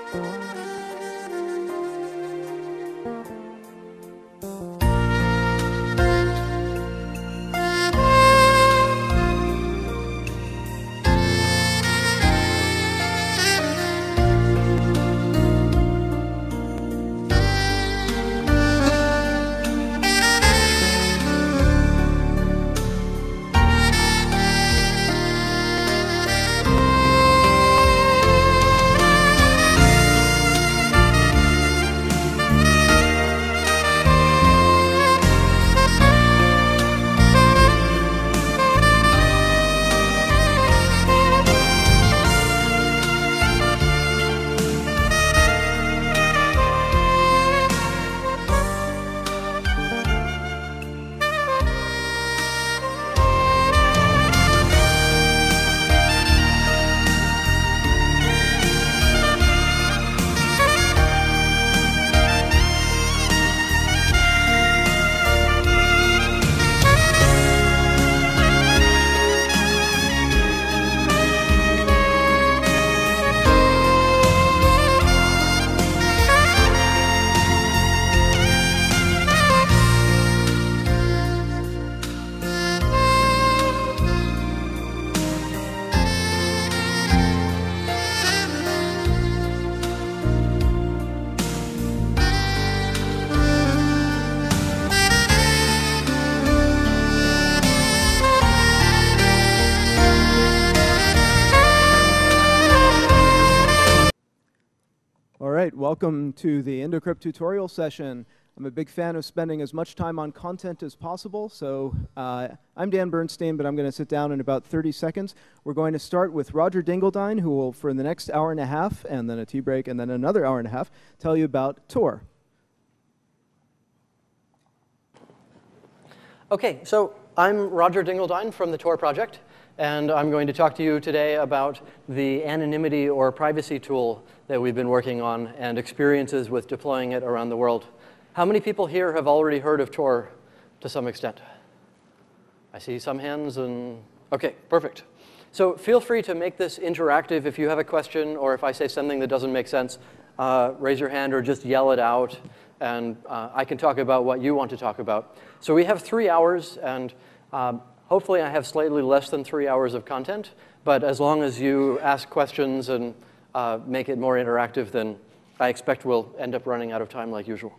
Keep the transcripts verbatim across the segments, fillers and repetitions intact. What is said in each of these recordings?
Welcome to the EndoCrypt tutorial session. I'm a big fan of spending as much time on content as possible, so uh, I'm Dan Bernstein, but I'm going to sit down in about thirty seconds. We're going to start with Roger Dingledine, who will, for the next hour and a half, and then a tea break, and then another hour and a half, tell you about Tor. Okay, so I'm Roger Dingledine from the Tor project, and I'm going to talk to you today about the anonymity or privacy tool that we've been working on and experiences with deploying it around the world. How many people here have already heard of Tor to some extent? I see some hands and, okay, perfect. So feel free to make this interactive. If you have a question or if I say something that doesn't make sense, uh, raise your hand or just yell it out, and uh, I can talk about what you want to talk about. So we have three hours, and um, hopefully I have slightly less than three hours of content, but as long as you ask questions and uh, make it more interactive, then I expect we'll end up running out of time like usual.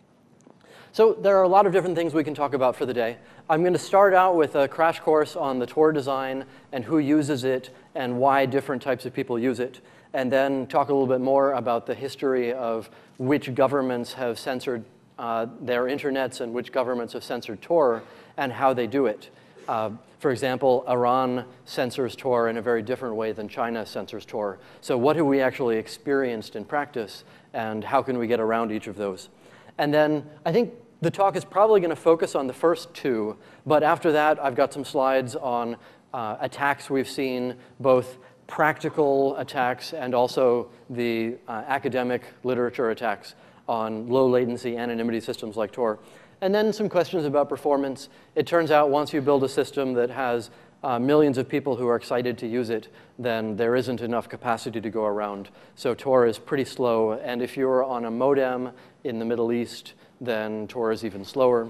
So there are a lot of different things we can talk about for the day. I'm going to start out with a crash course on the Tor design and who uses it and why different types of people use it, and then talk a little bit more about the history of which governments have censored uh, their internets and which governments have censored Tor and how they do it. Uh, for example, Iran censors Tor in a very different way than China censors Tor. So what have we actually experienced in practice, and how can we get around each of those? And then I think the talk is probably going to focus on the first two, but after that, I've got some slides on uh, attacks we've seen, both practical attacks and also the uh, academic literature attacks on low latency anonymity systems like Tor. And then some questions about performance. It turns out once you build a system that has uh, millions of people who are excited to use it, then there isn't enough capacity to go around. So Tor is pretty slow. And if you're on a modem in the Middle East, then Tor is even slower.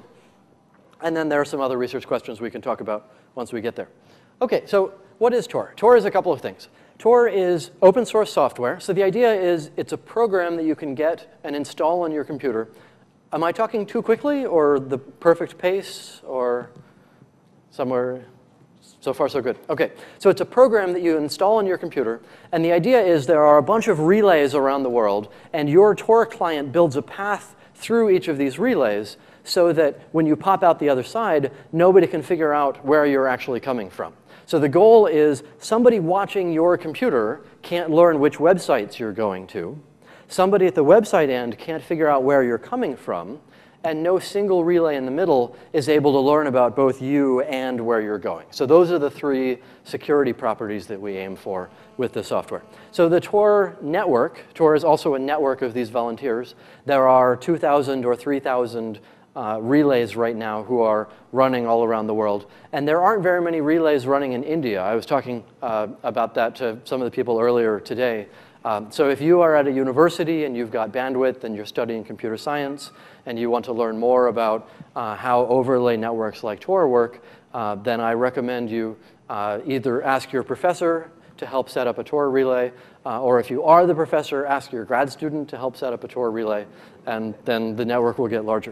And then there are some other research questions we can talk about once we get there. OK, so what is Tor? Tor is a couple of things. Tor is open source software. So the idea is it's a program that you can get and install on your computer. Am I talking too quickly, or the perfect pace, or somewhere? So far, so good. OK, so it's a program that you install on your computer. And the idea is there are a bunch of relays around the world, and your Tor client builds a path through each of these relays so that when you pop out the other side, nobody can figure out where you're actually coming from. So the goal is somebody watching your computer can't learn which websites you're going to. Somebody at the website end can't figure out where you're coming from, and no single relay in the middle is able to learn about both you and where you're going. So those are the three security properties that we aim for with the software. So the Tor network, Tor is also a network of these volunteers. There are two thousand or three thousand uh, relays right now who are running all around the world. And there aren't very many relays running in India. I was talking uh, about that to some of the people earlier today. Um, so if you are at a university and you've got bandwidth and you're studying computer science and you want to learn more about uh, how overlay networks like Tor work, uh, then I recommend you uh, either ask your professor to help set up a Tor relay, uh, or if you are the professor, ask your grad student to help set up a Tor relay, and then the network will get larger.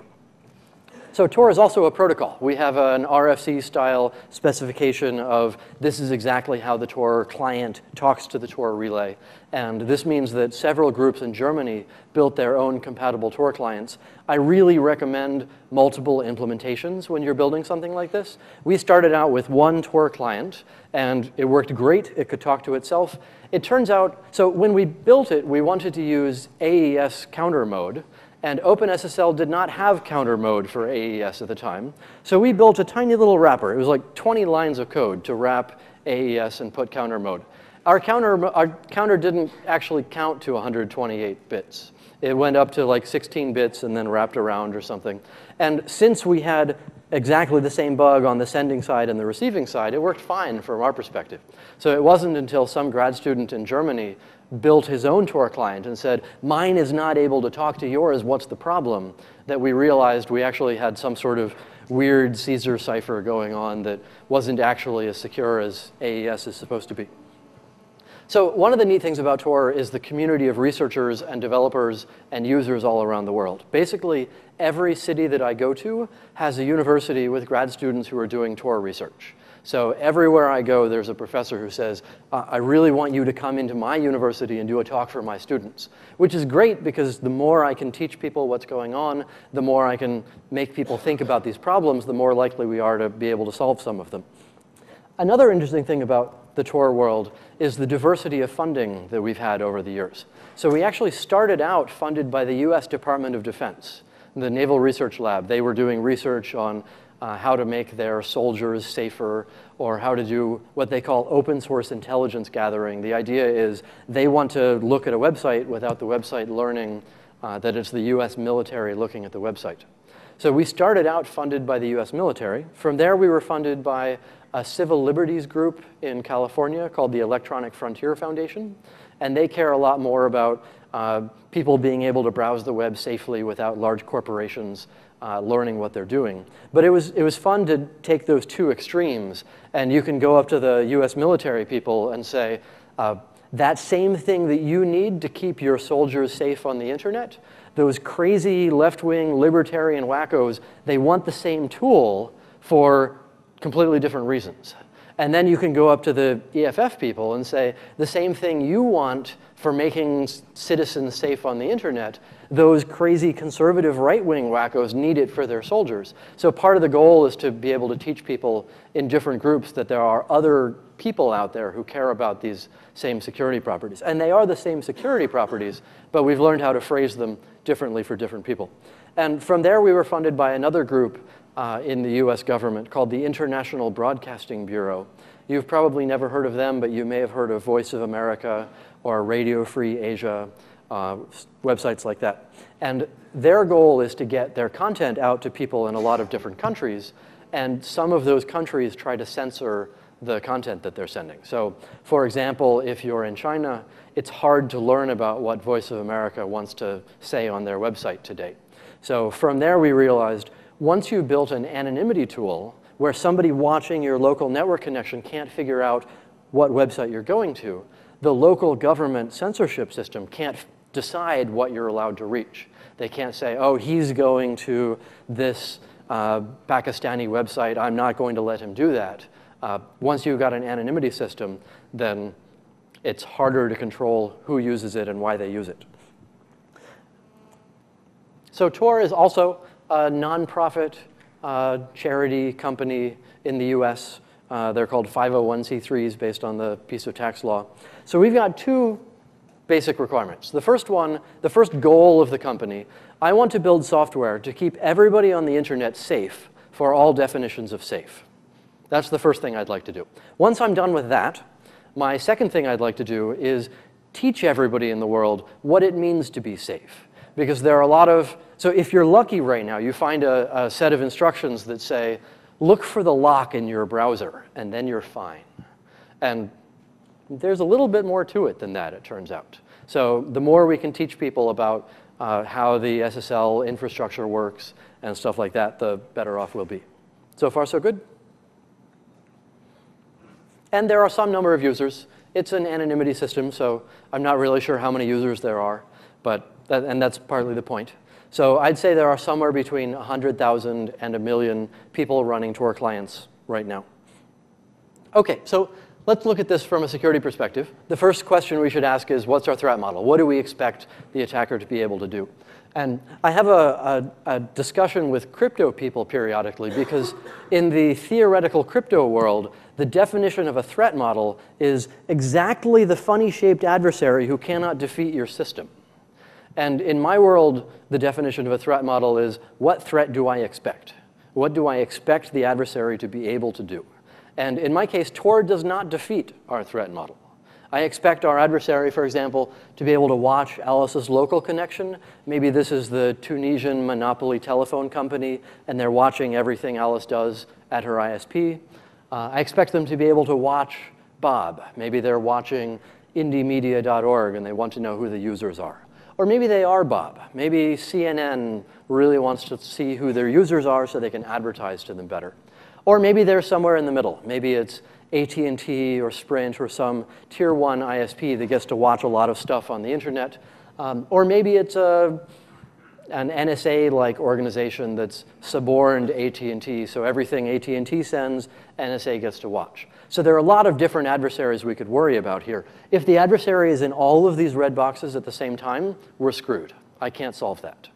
So Tor is also a protocol. We have an R F C-style specification of this is exactly how the Tor client talks to the Tor relay. And this means that several groups in Germany built their own compatible Tor clients. I really recommend multiple implementations when you're building something like this. We started out with one Tor client, and it worked great. It could talk to itself. It turns out, so when we built it, we wanted to use A E S counter mode. And OpenSSL did not have counter mode for A E S at the time. So we built a tiny little wrapper. It was like twenty lines of code to wrap A E S and put counter mode. Our counter, our counter didn't actually count to one hundred twenty-eight bits. It went up to like sixteen bits and then wrapped around or something. And since we had exactly the same bug on the sending side and the receiving side, it worked fine from our perspective. So it wasn't until some grad student in Germany built his own Tor client and said, mine is not able to talk to yours, what's the problem? That we realized we actually had some sort of weird Caesar cipher going on that wasn't actually as secure as A E S is supposed to be. So one of the neat things about Tor is the community of researchers and developers and users all around the world. Basically, every city that I go to has a university with grad students who are doing Tor research. So everywhere I go, there's a professor who says, uh, I really want you to come into my university and do a talk for my students, which is great because the more I can teach people what's going on, the more I can make people think about these problems, the more likely we are to be able to solve some of them. Another interesting thing about the Tor world is the diversity of funding that we've had over the years. So we actually started out funded by the U S Department of Defense, the Naval Research Lab. They were doing research on Uh, how to make their soldiers safer, or how to do what they call open source intelligence gathering. The idea is they want to look at a website without the website learning uh, that it's the U S military looking at the website. So we started out funded by the U S military. From there, we were funded by a civil liberties group in California called the Electronic Frontier Foundation. And they care a lot more about uh, people being able to browse the web safely without large corporations Uh, learning what they're doing. But it was, it was fun to take those two extremes, and you can go up to the U S military people and say, uh, that same thing that you need to keep your soldiers safe on the internet, those crazy left-wing libertarian wackos, they want the same tool for completely different reasons. And then you can go up to the E F F people and say, the same thing you want for making citizens safe on the internet, those crazy conservative right-wing wackos need it for their soldiers. So part of the goal is to be able to teach people in different groups that there are other people out there who care about these same security properties. And they are the same security properties, but we've learned how to phrase them differently for different people. And from there, we were funded by another group uh, in the U S government called the International Broadcasting Bureau. You've probably never heard of them, but you may have heard of Voice of America or Radio Free Asia, uh, websites like that. And their goal is to get their content out to people in a lot of different countries, and some of those countries try to censor the content that they're sending. So for example, if you're in China, it's hard to learn about what Voice of America wants to say on their website today. So from there, we realized once you built an anonymity tool where somebody watching your local network connection can't figure out what website you're going to, the local government censorship system can't decide what you're allowed to reach. They can't say, oh, he's going to this uh, Pakistani website, I'm not going to let him do that. Uh, once you've got an anonymity system, then it's harder to control who uses it and why they use it. So Tor is also a nonprofit uh, charity company in the U S. Uh, they're called five oh one c threes based on the piece of tax law. So we've got two basic requirements. The first one, the first goal of the company, I want to build software to keep everybody on the internet safe for all definitions of safe. That's the first thing I'd like to do. Once I'm done with that, my second thing I'd like to do is teach everybody in the world what it means to be safe. because there are a lot of, so if you're lucky right now, you find a, a set of instructions that say, look for the lock in your browser, and then you're fine. And there's a little bit more to it than that, it turns out. So the more we can teach people about uh, how the S S L infrastructure works and stuff like that, the better off we'll be. So far, so good. And there are some number of users. It's an anonymity system, so I'm not really sure how many users there are, but that, and that's partly the point. So I'd say there are somewhere between one hundred thousand and a million people running Tor clients right now. OK, so let's look at this from a security perspective. The first question we should ask is, what's our threat model? What do we expect the attacker to be able to do? And I have a, a, a discussion with crypto people periodically, because in the theoretical crypto world, the definition of a threat model is exactly the funny-shaped adversary who cannot defeat your system. And in my world, the definition of a threat model is, what threat do I expect? What do I expect the adversary to be able to do? And in my case, Tor does not defeat our threat model. I expect our adversary, for example, to be able to watch Alice's local connection. Maybe this is the Tunisian monopoly telephone company, and they're watching everything Alice does at her I S P. Uh, I expect them to be able to watch Bob. Maybe they're watching indie media dot org, and they want to know who the users are. Or maybe they are Bob. Maybe C N N really wants to see who their users are so they can advertise to them better. Or maybe they're somewhere in the middle. Maybe it's A T and T or Sprint or some tier one I S P that gets to watch a lot of stuff on the internet. Um, or maybe it's a, an N S A-like organization that's suborned A T and T, so everything A T and T sends, N S A gets to watch. So there are a lot of different adversaries we could worry about here. If the adversary is in all of these red boxes at the same time, we're screwed. I can't solve that.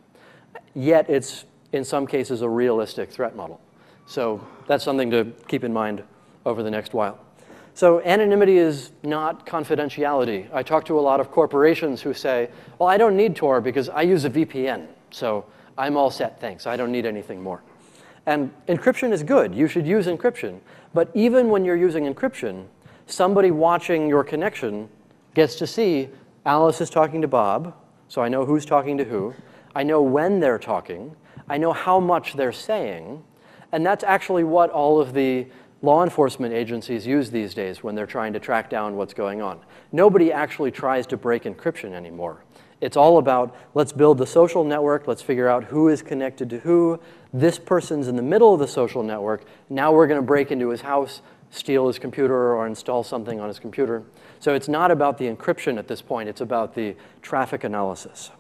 Yet it's, in some cases, a realistic threat model. So that's something to keep in mind over the next while. So anonymity is not confidentiality. I talk to a lot of corporations who say, well, I don't need Tor because I use a V P N. So I'm all set, thanks. I don't need anything more. And encryption is good. You should use encryption. But even when you're using encryption, somebody watching your connection gets to see Alice is talking to Bob, so I know who's talking to who. I know when they're talking. I know how much they're saying. And that's actually what all of the law enforcement agencies use these days when they're trying to track down what's going on. Nobody actually tries to break encryption anymore. It's all about, let's build the social network. Let's figure out who is connected to who. This person's in the middle of the social network. Now we're going to break into his house, steal his computer, or install something on his computer. So it's not about the encryption at this point. It's about the traffic analysis.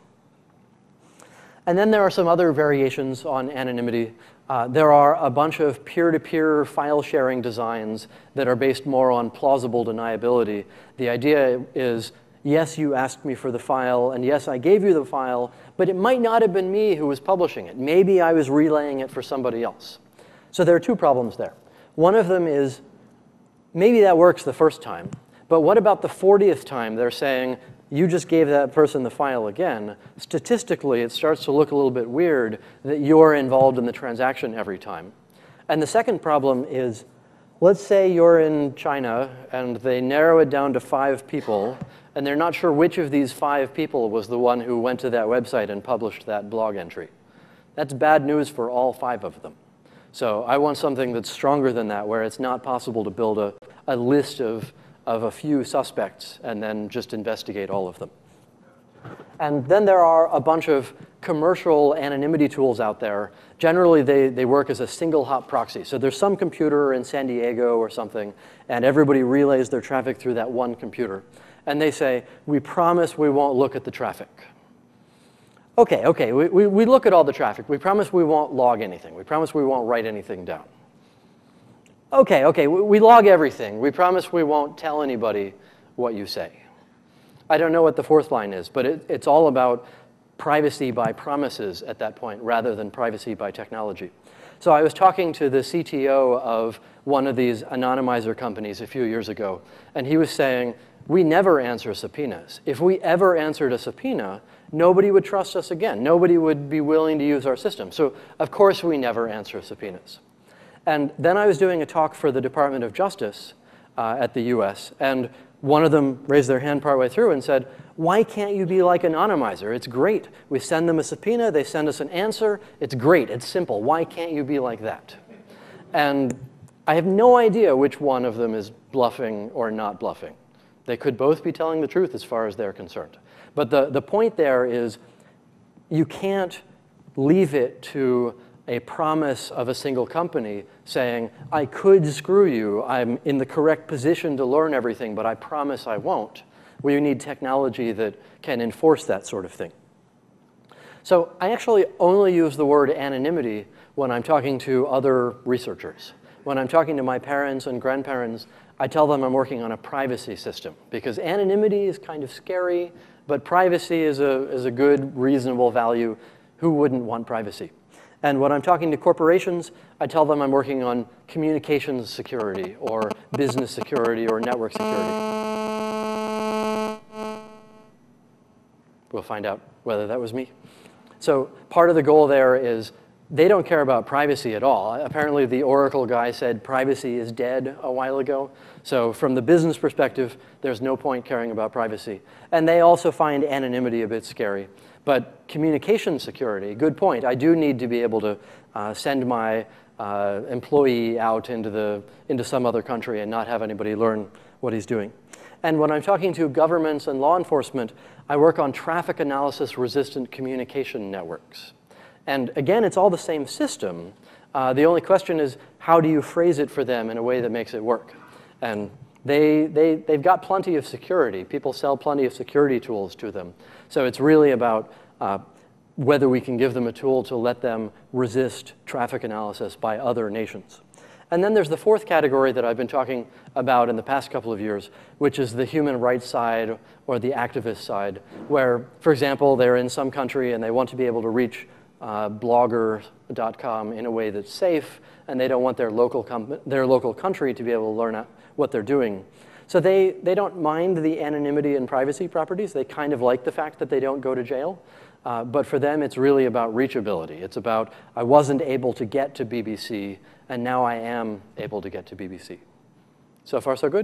And then there are some other variations on anonymity. Uh, there are a bunch of peer-to-peer file sharing designs that are based more on plausible deniability. The idea is, yes, you asked me for the file, and yes, I gave you the file, but it might not have been me who was publishing it. Maybe I was relaying it for somebody else. So there are two problems there. One of them is, maybe that works the first time, but what about the fortieth time they're saying, you just gave that person the file again? Statistically, it starts to look a little bit weird that you're involved in the transaction every time. And the second problem is, let's say you're in China, and they narrow it down to five people, and they're not sure which of these five people was the one who went to that website and published that blog entry. That's bad news for all five of them. So I want something that's stronger than that, where it's not possible to build a, a list of of a few suspects and then just investigate all of them. And then there are a bunch of commercial anonymity tools out there. Generally, they, they work as a single hop proxy. So there's some computer in San Diego or something, and everybody relays their traffic through that one computer. And they say, we promise we won't look at the traffic. OK, OK, we, we, we look at all the traffic. We promise we won't log anything. We promise we won't write anything down. OK, OK, we log everything. We promise we won't tell anybody what you say. I don't know what the fourth line is, but it, it's all about privacy by promises at that point, rather than privacy by technology. So I was talking to the C T O of one of these anonymizer companies a few years ago, and he was saying, we never answer subpoenas. If we ever answered a subpoena, nobody would trust us again. Nobody would be willing to use our system. So of course we never answer subpoenas. And then I was doing a talk for the Department of Justice uh, at the U S, and one of them raised their hand partway through and said, why can't you be like Anonymizer? It's great. We send them a subpoena. They send us an answer. It's great. It's simple. Why can't you be like that? And I have no idea which one of them is bluffing or not bluffing. They could both be telling the truth as far as they're concerned. But the, the point there is you can't leave it to a promise of a single company saying, I could screw you. I'm in the correct position to learn everything, but I promise I won't. We need technology that can enforce that sort of thing. So I actually only use the word anonymity when I'm talking to other researchers. When I'm talking to my parents and grandparents, I tell them I'm working on a privacy system, because anonymity is kind of scary, but privacy is a, is a good, reasonable value. Who wouldn't want privacy? And when I'm talking to corporations, I tell them I'm working on communications security or business security or network security. We'll find out whether that was me. So part of the goal there is they don't care about privacy at all. Apparently, the Oracle guy said privacy is dead a while ago. So from the business perspective, there's no point caring about privacy. And they also find anonymity a bit scary. But communication security, good point. I do need to be able to uh, send my uh, employee out into, the, into some other country and not have anybody learn what he's doing. And when I'm talking to governments and law enforcement, I work on traffic analysis resistant communication networks. And again, it's all the same system. Uh, the only question is, how do you phrase it for them in a way that makes it work? And they, they, they've got plenty of security. People sell plenty of security tools to them. So it's really about uh, whether we can give them a tool to let them resist traffic analysis by other nations. And then there's the fourth category that I've been talking about in the past couple of years, which is the human rights side or the activist side, where, for example, they're in some country and they want to be able to reach uh, blogger dot com in a way that's safe, and they don't want their local, their local country to be able to learn what they're doing. So they, they don't mind the anonymity and privacy properties. They kind of like the fact that they don't go to jail. Uh, but for them, it's really about reachability. It's about, I wasn't able to get to B B C, and now I am able to get to B B C. So far, so good?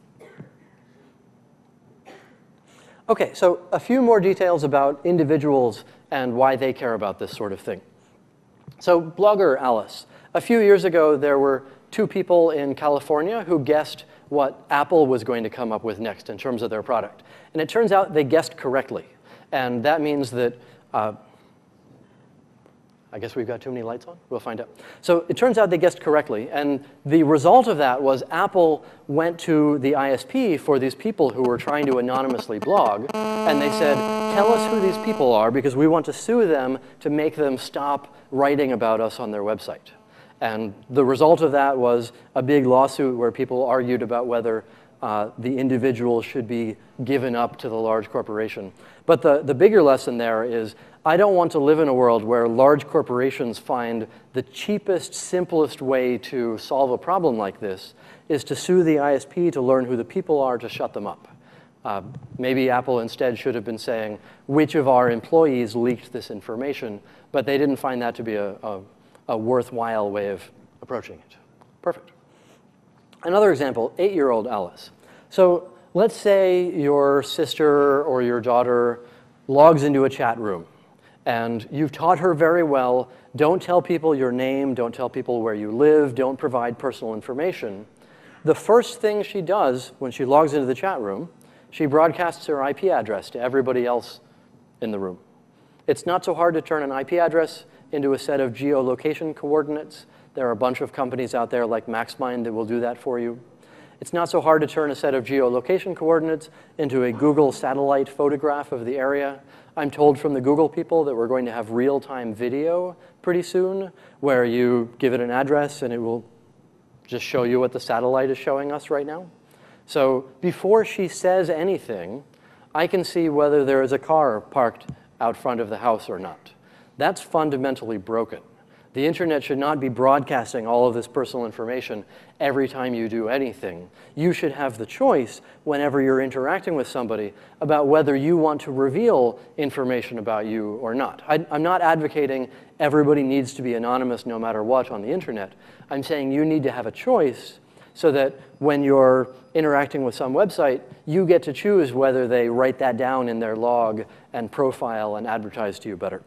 OK, so a few more details about individuals and why they care about this sort of thing. So blogger Alice. A few years ago, there were two people in California who guessed what Apple was going to come up with next in terms of their product. And it turns out they guessed correctly. And that means that, uh, I guess we've got too many lights on? We'll find out. So it turns out they guessed correctly. And the result of that was Apple went to the I S P for these people who were trying to anonymously blog. And they said, tell us who these people are, because we want to sue them to make them stop writing about us on their website. And the result of that was a big lawsuit where people argued about whether uh, the individual should be given up to the large corporation. But the, the bigger lesson there is, I don't want to live in a world where large corporations find the cheapest, simplest way to solve a problem like this is to sue the I S P to learn who the people are to shut them up. Uh, maybe Apple instead should have been saying, which of our employees leaked this information? But they didn't find that to be a, a a worthwhile way of approaching it. Perfect. Another example, eight-year-old Alice. So let's say your sister or your daughter logs into a chat room, and you've taught her very well, don't tell people your name, don't tell people where you live, don't provide personal information. The first thing she does when she logs into the chat room, she broadcasts her I P address to everybody else in the room. It's not so hard to turn an I P address into a set of geolocation coordinates. There are a bunch of companies out there like MaxMind that will do that for you. It's not so hard to turn a set of geolocation coordinates into a Google satellite photograph of the area. I'm told from the Google people that we're going to have real-time video pretty soon, where you give it an address and it will just show you what the satellite is showing us right now. So before she says anything, I can see whether there is a car parked out front of the house or not. That's fundamentally broken. The internet should not be broadcasting all of this personal information every time you do anything. You should have the choice whenever you're interacting with somebody about whether you want to reveal information about you or not. I, I'm not advocating everybody needs to be anonymous no matter what on the internet. I'm saying you need to have a choice so that when you're interacting with some website, you get to choose whether they write that down in their log and profile and advertise to you better.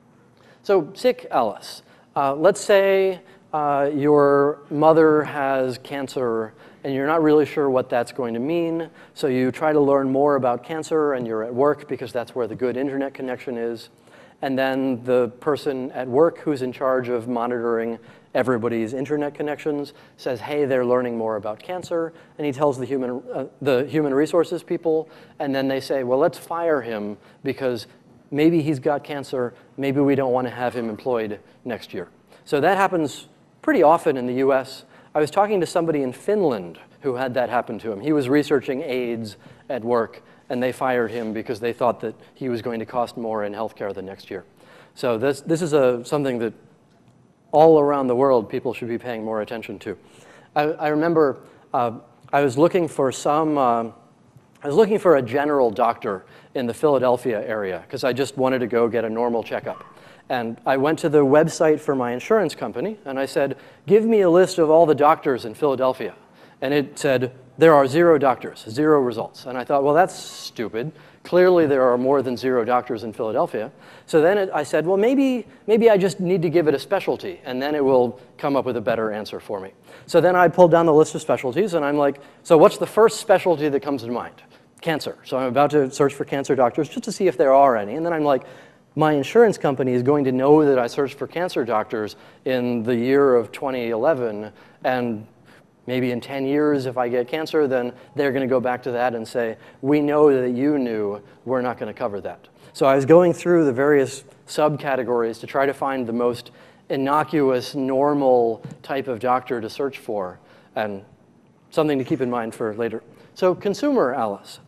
So sick Alice. Uh, let's say uh, your mother has cancer and you're not really sure what that's going to mean. So you try to learn more about cancer and you're at work because that's where the good internet connection is. And then the person at work who's in charge of monitoring everybody's internet connections says, hey, they're learning more about cancer. And he tells the human, uh, the human resources people. And then they say, well, let's fire him because maybe he's got cancer. Maybe we don't want to have him employed next year. So that happens pretty often in the U S. I was talking to somebody in Finland who had that happen to him. He was researching AIDS at work, and they fired him because they thought that he was going to cost more in healthcare the next year. So this, this is a, something that all around the world people should be paying more attention to. I, I remember uh, I was looking for some, uh, I was looking for a general doctor in the Philadelphia area because I just wanted to go get a normal checkup. And I went to the website for my insurance company, and I said, give me a list of all the doctors in Philadelphia. And it said, there are zero doctors, zero results. And I thought, well, that's stupid. Clearly, there are more than zero doctors in Philadelphia. So then it, I said, well, maybe, maybe I just need to give it a specialty, and then it will come up with a better answer for me. So then I pulled down the list of specialties, and I'm like, so what's the first specialty that comes to mind? Cancer. So I'm about to search for cancer doctors just to see if there are any. And then I'm like, my insurance company is going to know that I searched for cancer doctors in the year of twenty eleven, and maybe in ten years, if I get cancer, then they're going to go back to that and say, we know that you knew, we're not going to cover that. So I was going through the various subcategories to try to find the most innocuous, normal type of doctor to search for, and something to keep in mind for later. So consumer Alice.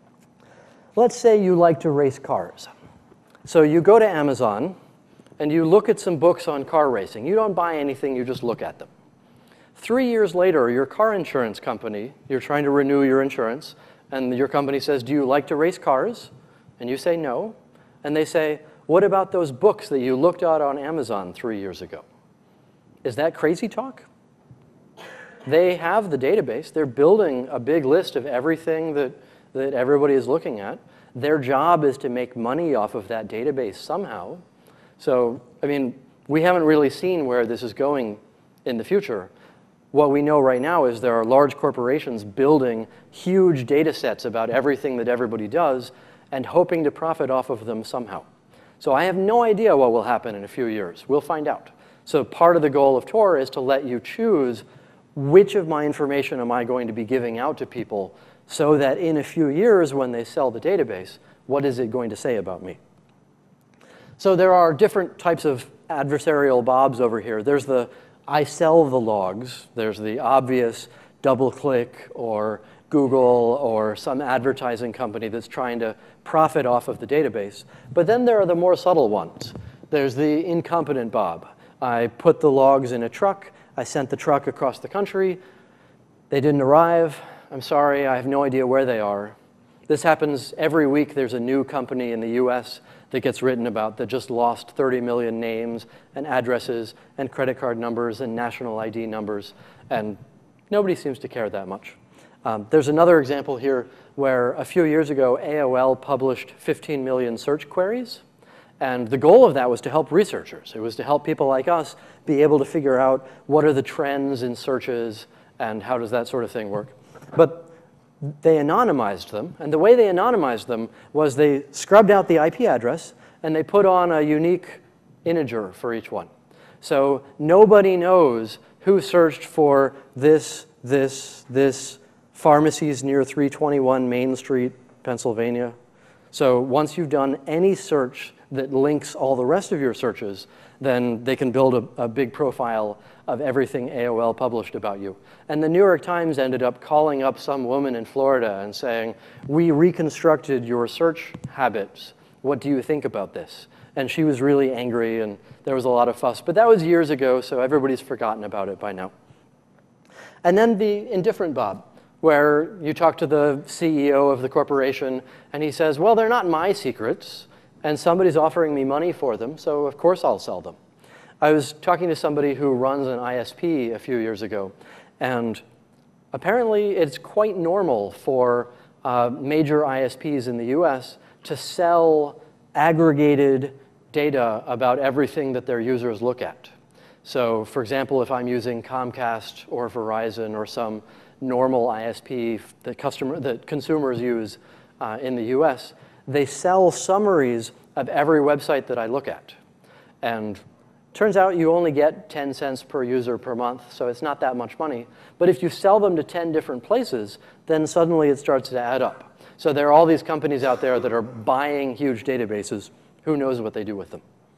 Let's say you like to race cars. So you go to Amazon, and you look at some books on car racing. You don't buy anything, you just look at them. Three years later, your car insurance company, you're trying to renew your insurance, and your company says, do you like to race cars? And you say no. And they say, what about those books that you looked at on Amazon three years ago? Is that crazy talk? They have the database. They're building a big list of everything that, that everybody is looking at. Their job is to make money off of that database somehow. So, I mean, we haven't really seen where this is going in the future. What we know right now is there are large corporations building huge data sets about everything that everybody does and hoping to profit off of them somehow. So I have no idea what will happen in a few years. We'll find out. So part of the goal of Tor is to let you choose which of my information am I going to be giving out to people so that in a few years when they sell the database, what is it going to say about me? So there are different types of adversarial bobs over here. There's the I sell the logs. There's the obvious DoubleClick or Google or some advertising company that's trying to profit off of the database. But then there are the more subtle ones. There's the incompetent Bob. I put the logs in a truck. I sent the truck across the country. They didn't arrive. I'm sorry, I have no idea where they are. This happens every week. There's a new company in the U S that gets written about that just lost thirty million names and addresses and credit card numbers and national I D numbers, and nobody seems to care that much. Um, there's another example here where a few years ago, A O L published fifteen million search queries, and the goal of that was to help researchers. It was to help people like us be able to figure out what are the trends in searches and how does that sort of thing work. But they anonymized them, and the way they anonymized them was they scrubbed out the I P address, and they put on a unique integer for each one. So nobody knows who searched for this, this, this, pharmacies near three twenty-one Main Street, Pennsylvania. So once you've done any search that links all the rest of your searches, then they can build a, a big profile of everything A O L published about you. And the New York Times ended up calling up some woman in Florida and saying, we reconstructed your search habits. What do you think about this? And she was really angry, and there was a lot of fuss. But that was years ago, so everybody's forgotten about it by now. And then the indifferent Bob, where you talk to the C E O of the corporation, and he says, well, they're not my secrets, and somebody's offering me money for them, so of course I'll sell them. I was talking to somebody who runs an I S P a few years ago, and apparently it's quite normal for uh, major I S Ps in the U S to sell aggregated data about everything that their users look at. So for example, if I'm using Comcast or Verizon or some normal I S P that, customer, that consumers use uh, in the U S, they sell summaries of every website that I look at. And turns out you only get ten cents per user per month, so it's not that much money. But if you sell them to ten different places, then suddenly it starts to add up. So there are all these companies out there that are buying huge databases. Who knows what they do with them?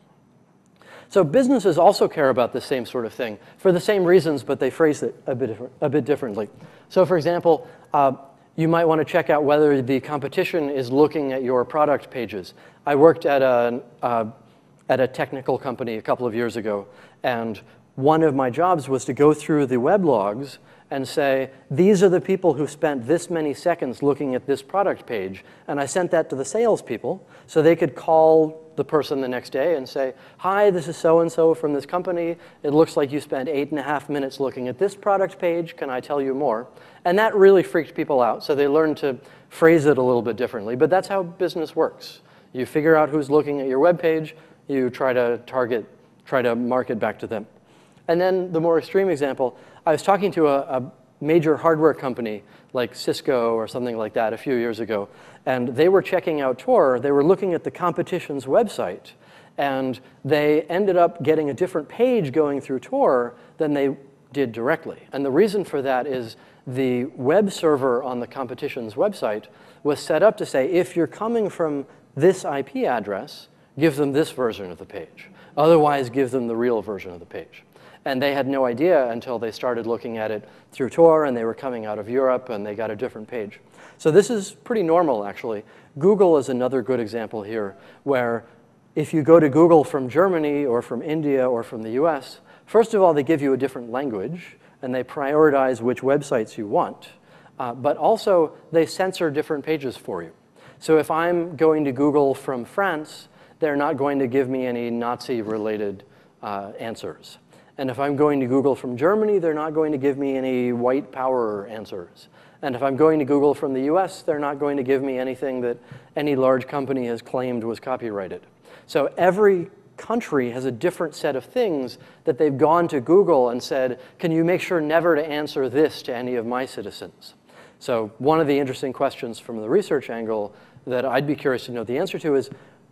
So businesses also care about the same sort of thing for the same reasons, but they phrase it a bit, a bit differently. So for example, uh, you might want to check out whether the competition is looking at your product pages. I worked at a, uh, at a technical company a couple of years ago, and one of my jobs was to go through the web logs and say, these are the people who spent this many seconds looking at this product page. And I sent that to the salespeople so they could call the person the next day and say, hi, this is so-and-so from this company. It looks like you spent eight and a half minutes looking at this product page. Can I tell you more? And that really freaked people out. So they learned to phrase it a little bit differently. But that's how business works. You figure out who's looking at your web page. You try to target, try to market back to them. And then the more extreme example, I was talking to a, a major hardware company like Cisco or something like that a few years ago. And they were checking out Tor. They were looking at the competition's website. And they ended up getting a different page going through Tor than they did directly. And the reason for that is the web server on the competition's website was set up to say, if you're coming from this I P address, give them this version of the page. Otherwise, give them the real version of the page. And they had no idea until they started looking at it through Tor, and they were coming out of Europe, and they got a different page. So this is pretty normal, actually. Google is another good example here, where if you go to Google from Germany or from India or from the U S, first of all, they give you a different language, and they prioritize which websites you want. Uh, but also, they censor different pages for you. So if I'm going to Google from France, they're not going to give me any Nazi-related uh, answers. And if I'm going to Google from Germany, they're not going to give me any white power answers. And if I'm going to Google from the U S, they're not going to give me anything that any large company has claimed was copyrighted. So every country has a different set of things that they've gone to Google and said, can you make sure never to answer this to any of my citizens? So one of the interesting questions from the research angle that I'd be curious to know the answer to is,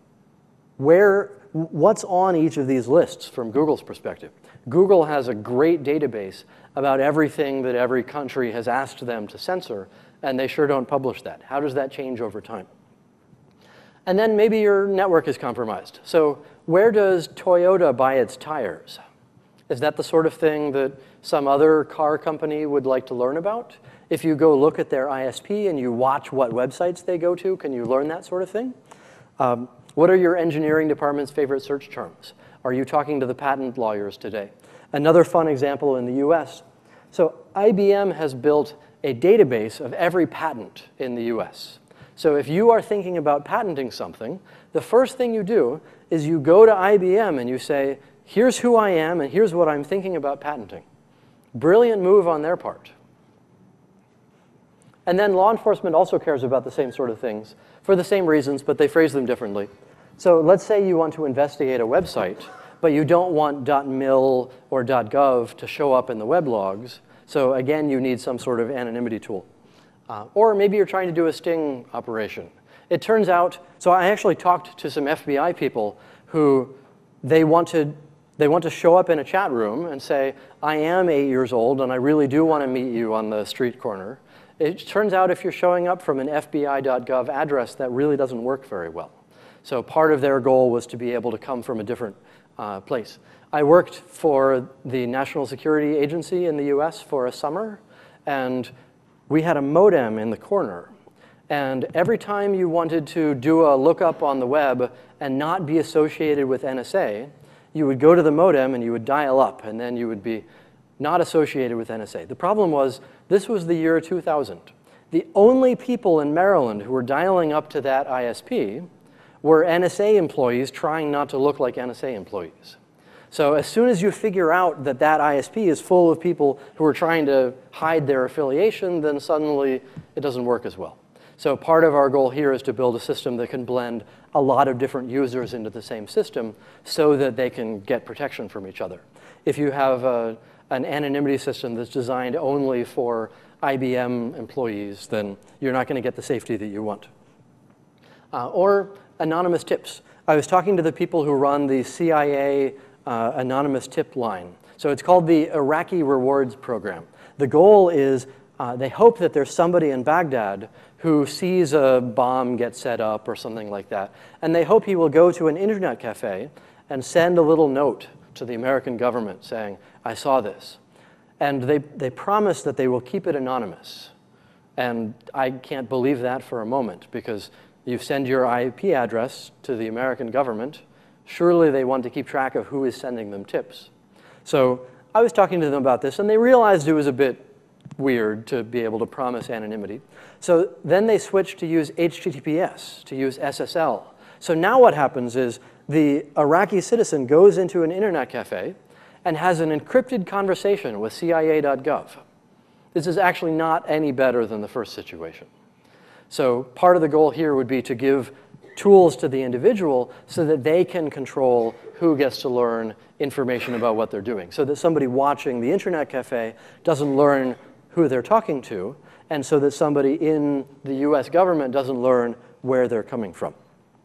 where, what's on each of these lists from Google's perspective? Google has a great database about everything that every country has asked them to censor, and they sure don't publish that. How does that change over time? And then maybe your network is compromised. So where does Toyota buy its tires? Is that the sort of thing that some other car company would like to learn about? If you go look at their I S P and you watch what websites they go to, can you learn that sort of thing? Um, what are your engineering department's favorite search terms? Are you talking to the patent lawyers today? Another fun example in the U S. So I B M has built a database of every patent in the U S. So if you are thinking about patenting something, the first thing you do is you go to I B M and you say, here's who I am and here's what I'm thinking about patenting. Brilliant move on their part. And then law enforcement also cares about the same sort of things for the same reasons, but they phrase them differently. So let's say you want to investigate a website, but you don't want .mil or .gov to show up in the web logs. So again, you need some sort of anonymity tool. Uh, or maybe you're trying to do a sting operation. It turns out, so I actually talked to some F B I people who they want to, they want to show up in a chat room and say, I am eight years old and I really do want to meet you on the street corner. It turns out if you're showing up from an F B I dot gov address, that really doesn't work very well. So part of their goal was to be able to come from a different uh, place. I worked for the National Security Agency in the U S for a summer, and we had a modem in the corner. And every time you wanted to do a lookup on the web and not be associated with N S A, you would go to the modem and you would dial up, and then you would be not associated with N S A. The problem was, this was the year two thousand. The only people in Maryland who were dialing up to that I S P were N S A employees trying not to look like N S A employees. So as soon as you figure out that that I S P is full of people who are trying to hide their affiliation, then suddenly it doesn't work as well. So part of our goal here is to build a system that can blend a lot of different users into the same system so that they can get protection from each other. If you have a, an anonymity system that's designed only for I B M employees, then you're not going to get the safety that you want. Uh, or anonymous tips. I was talking to the people who run the C I A uh, anonymous tip line. So it's called the Iraqi Rewards Program. The goal is uh, they hope that there's somebody in Baghdad who sees a bomb get set up or something like that. And they hope he will go to an internet cafe and send a little note to the American government saying, I saw this. And they, they promise that they will keep it anonymous. And I can't believe that for a moment, because you send your I P address to the American government. Surely they want to keep track of who is sending them tips. So I was talking to them about this, and they realized it was a bit weird to be able to promise anonymity. So then they switched to use H T T P S, to use S S L. So now what happens is the Iraqi citizen goes into an internet cafe and has an encrypted conversation with C I A dot gov. This is actually not any better than the first situation. So part of the goal here would be to give tools to the individual so that they can control who gets to learn information about what they're doing, so that somebody watching the internet cafe doesn't learn who they're talking to, and so that somebody in the U S government doesn't learn where they're coming from.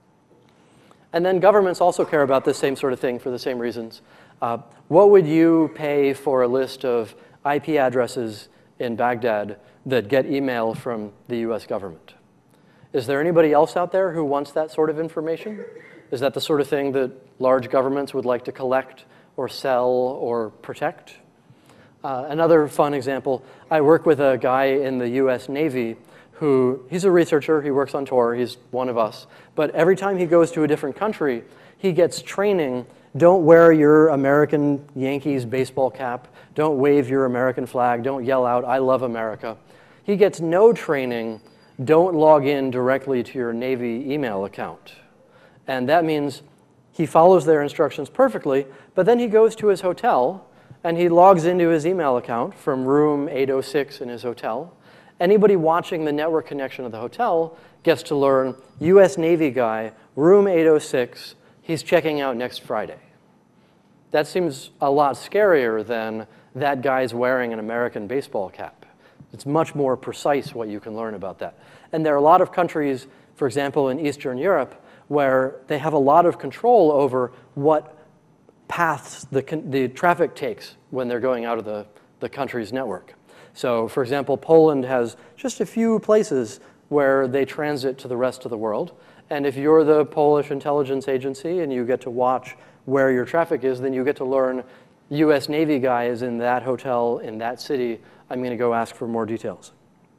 And then governments also care about this same sort of thing for the same reasons. Uh, what would you pay for a list of I P addresses in Baghdad that get email from the U S government? Is there anybody else out there who wants that sort of information? Is that the sort of thing that large governments would like to collect or sell or protect? Uh, another fun example, I work with a guy in the U S Navy who, he's a researcher, he works on Tor, he's one of us. But every time he goes to a different country, he gets training. Don't wear your American Yankees baseball cap. Don't wave your American flag. Don't yell out, I love America. He gets no training. Don't log in directly to your Navy email account. And that means he follows their instructions perfectly, but then he goes to his hotel and he logs into his email account from room eight oh six in his hotel. Anybody watching the network connection of the hotel gets to learn U S Navy guy, room eight oh six, he's checking out next Friday. That seems a lot scarier than that guy's wearing an American baseball cap. It's much more precise what you can learn about that. And there are a lot of countries, for example, in Eastern Europe, where they have a lot of control over what paths the, the traffic takes when they're going out of the, the country's network. So, for example, Poland has just a few places where they transit to the rest of the world. And if you're the Polish intelligence agency and you get to watch where your traffic is, then you get to learn U S Navy guy is in that hotel in that city. I'm going to go ask for more details.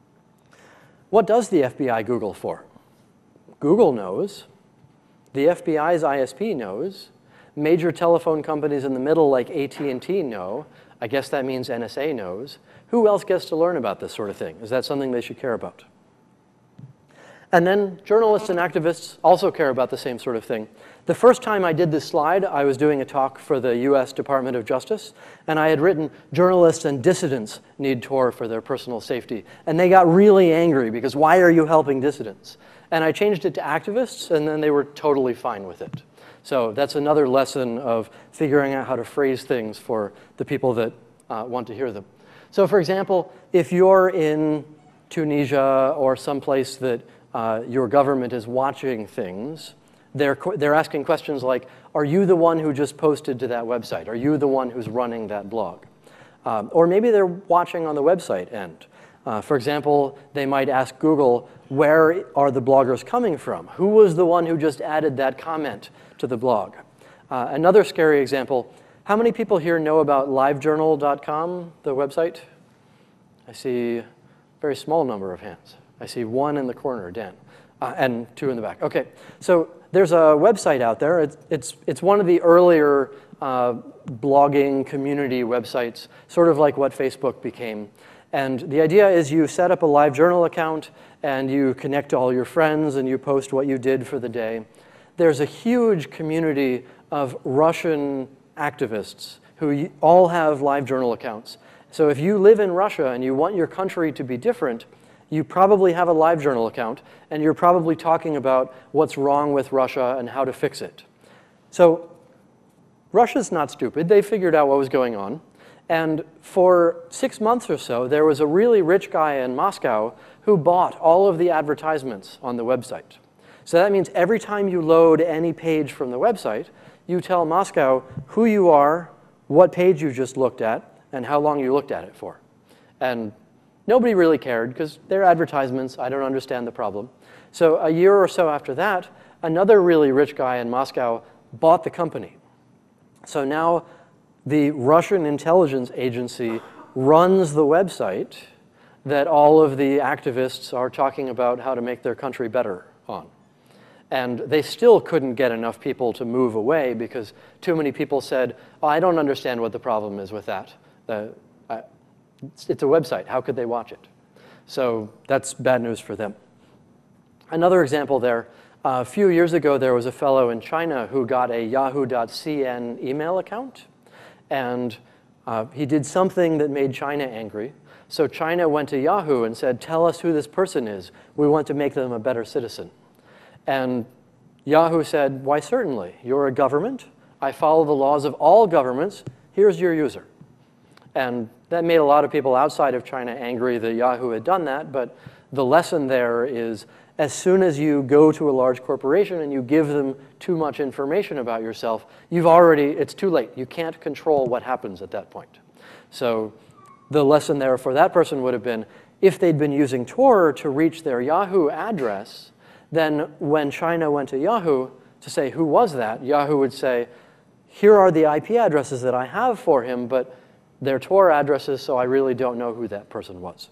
What does the F B I Google for? Google knows. The F B I's I S P knows. Major telephone companies in the middle like A T and T know. I guess that means N S A knows. Who else gets to learn about this sort of thing? Is that something they should care about? And then journalists and activists also care about the same sort of thing. The first time I did this slide, I was doing a talk for the U S Department of Justice, and I had written, journalists and dissidents need Tor for their personal safety. And they got really angry because why are you helping dissidents? And I changed it to activists, and then they were totally fine with it. So that's another lesson of figuring out how to phrase things for the people that uh, want to hear them. So for example, if you're in Tunisia or someplace that uh, your government is watching things, they're, they're asking questions like, are you the one who just posted to that website? Are you the one who's running that blog? Um, or maybe they're watching on the website end. Uh, for example, they might ask Google, where are the bloggers coming from? Who was the one who just added that comment to the blog? Uh, another scary example, how many people here know about live journal dot com, the website? I see a very small number of hands. I see one in the corner, Dan, uh, and two in the back. OK, so there's a website out there. It's, it's, it's one of the earlier uh, blogging community websites, sort of like what Facebook became. And the idea is you set up a live journal account, and you connect to all your friends, and you post what you did for the day. There's a huge community of Russian activists who all have live journal accounts. So if you live in Russia and you want your country to be different, you probably have a live journal account, and you're probably talking about what's wrong with Russia and how to fix it. So Russia's not stupid. They figured out what was going on. And for six months or so, there was a really rich guy in Moscow who bought all of the advertisements on the website. So that means every time you load any page from the website, you tell Moscow who you are, what page you just looked at, and how long you looked at it for. And nobody really cared, because they're advertisements. I don't understand the problem. So a year or so after that, another really rich guy in Moscow bought the company. So now the Russian intelligence agency runs the website that all of the activists are talking about how to make their country better on. And they still couldn't get enough people to move away because too many people said, oh, I don't understand what the problem is with that. Uh, I, it's, it's a website. How could they watch it? So that's bad news for them. Another example there, uh, a few years ago, there was a fellow in China who got a yahoo dot C N email account. And uh, he did something that made China angry. So China went to Yahoo and said, tell us who this person is. We want to make them a better citizen. And Yahoo said, why, certainly. You're a government. I follow the laws of all governments. Here's your user. And that made a lot of people outside of China angry that Yahoo had done that. But the lesson there is, as soon as you go to a large corporation and you give them too much information about yourself, you've already, it's too late. You can't control what happens at that point. So the lesson there for that person would have been, if they'd been using Tor to reach their Yahoo address, then when China went to Yahoo to say, who was that? Yahoo would say, here are the I P addresses that I have for him, but they're Tor addresses, so I really don't know who that person was.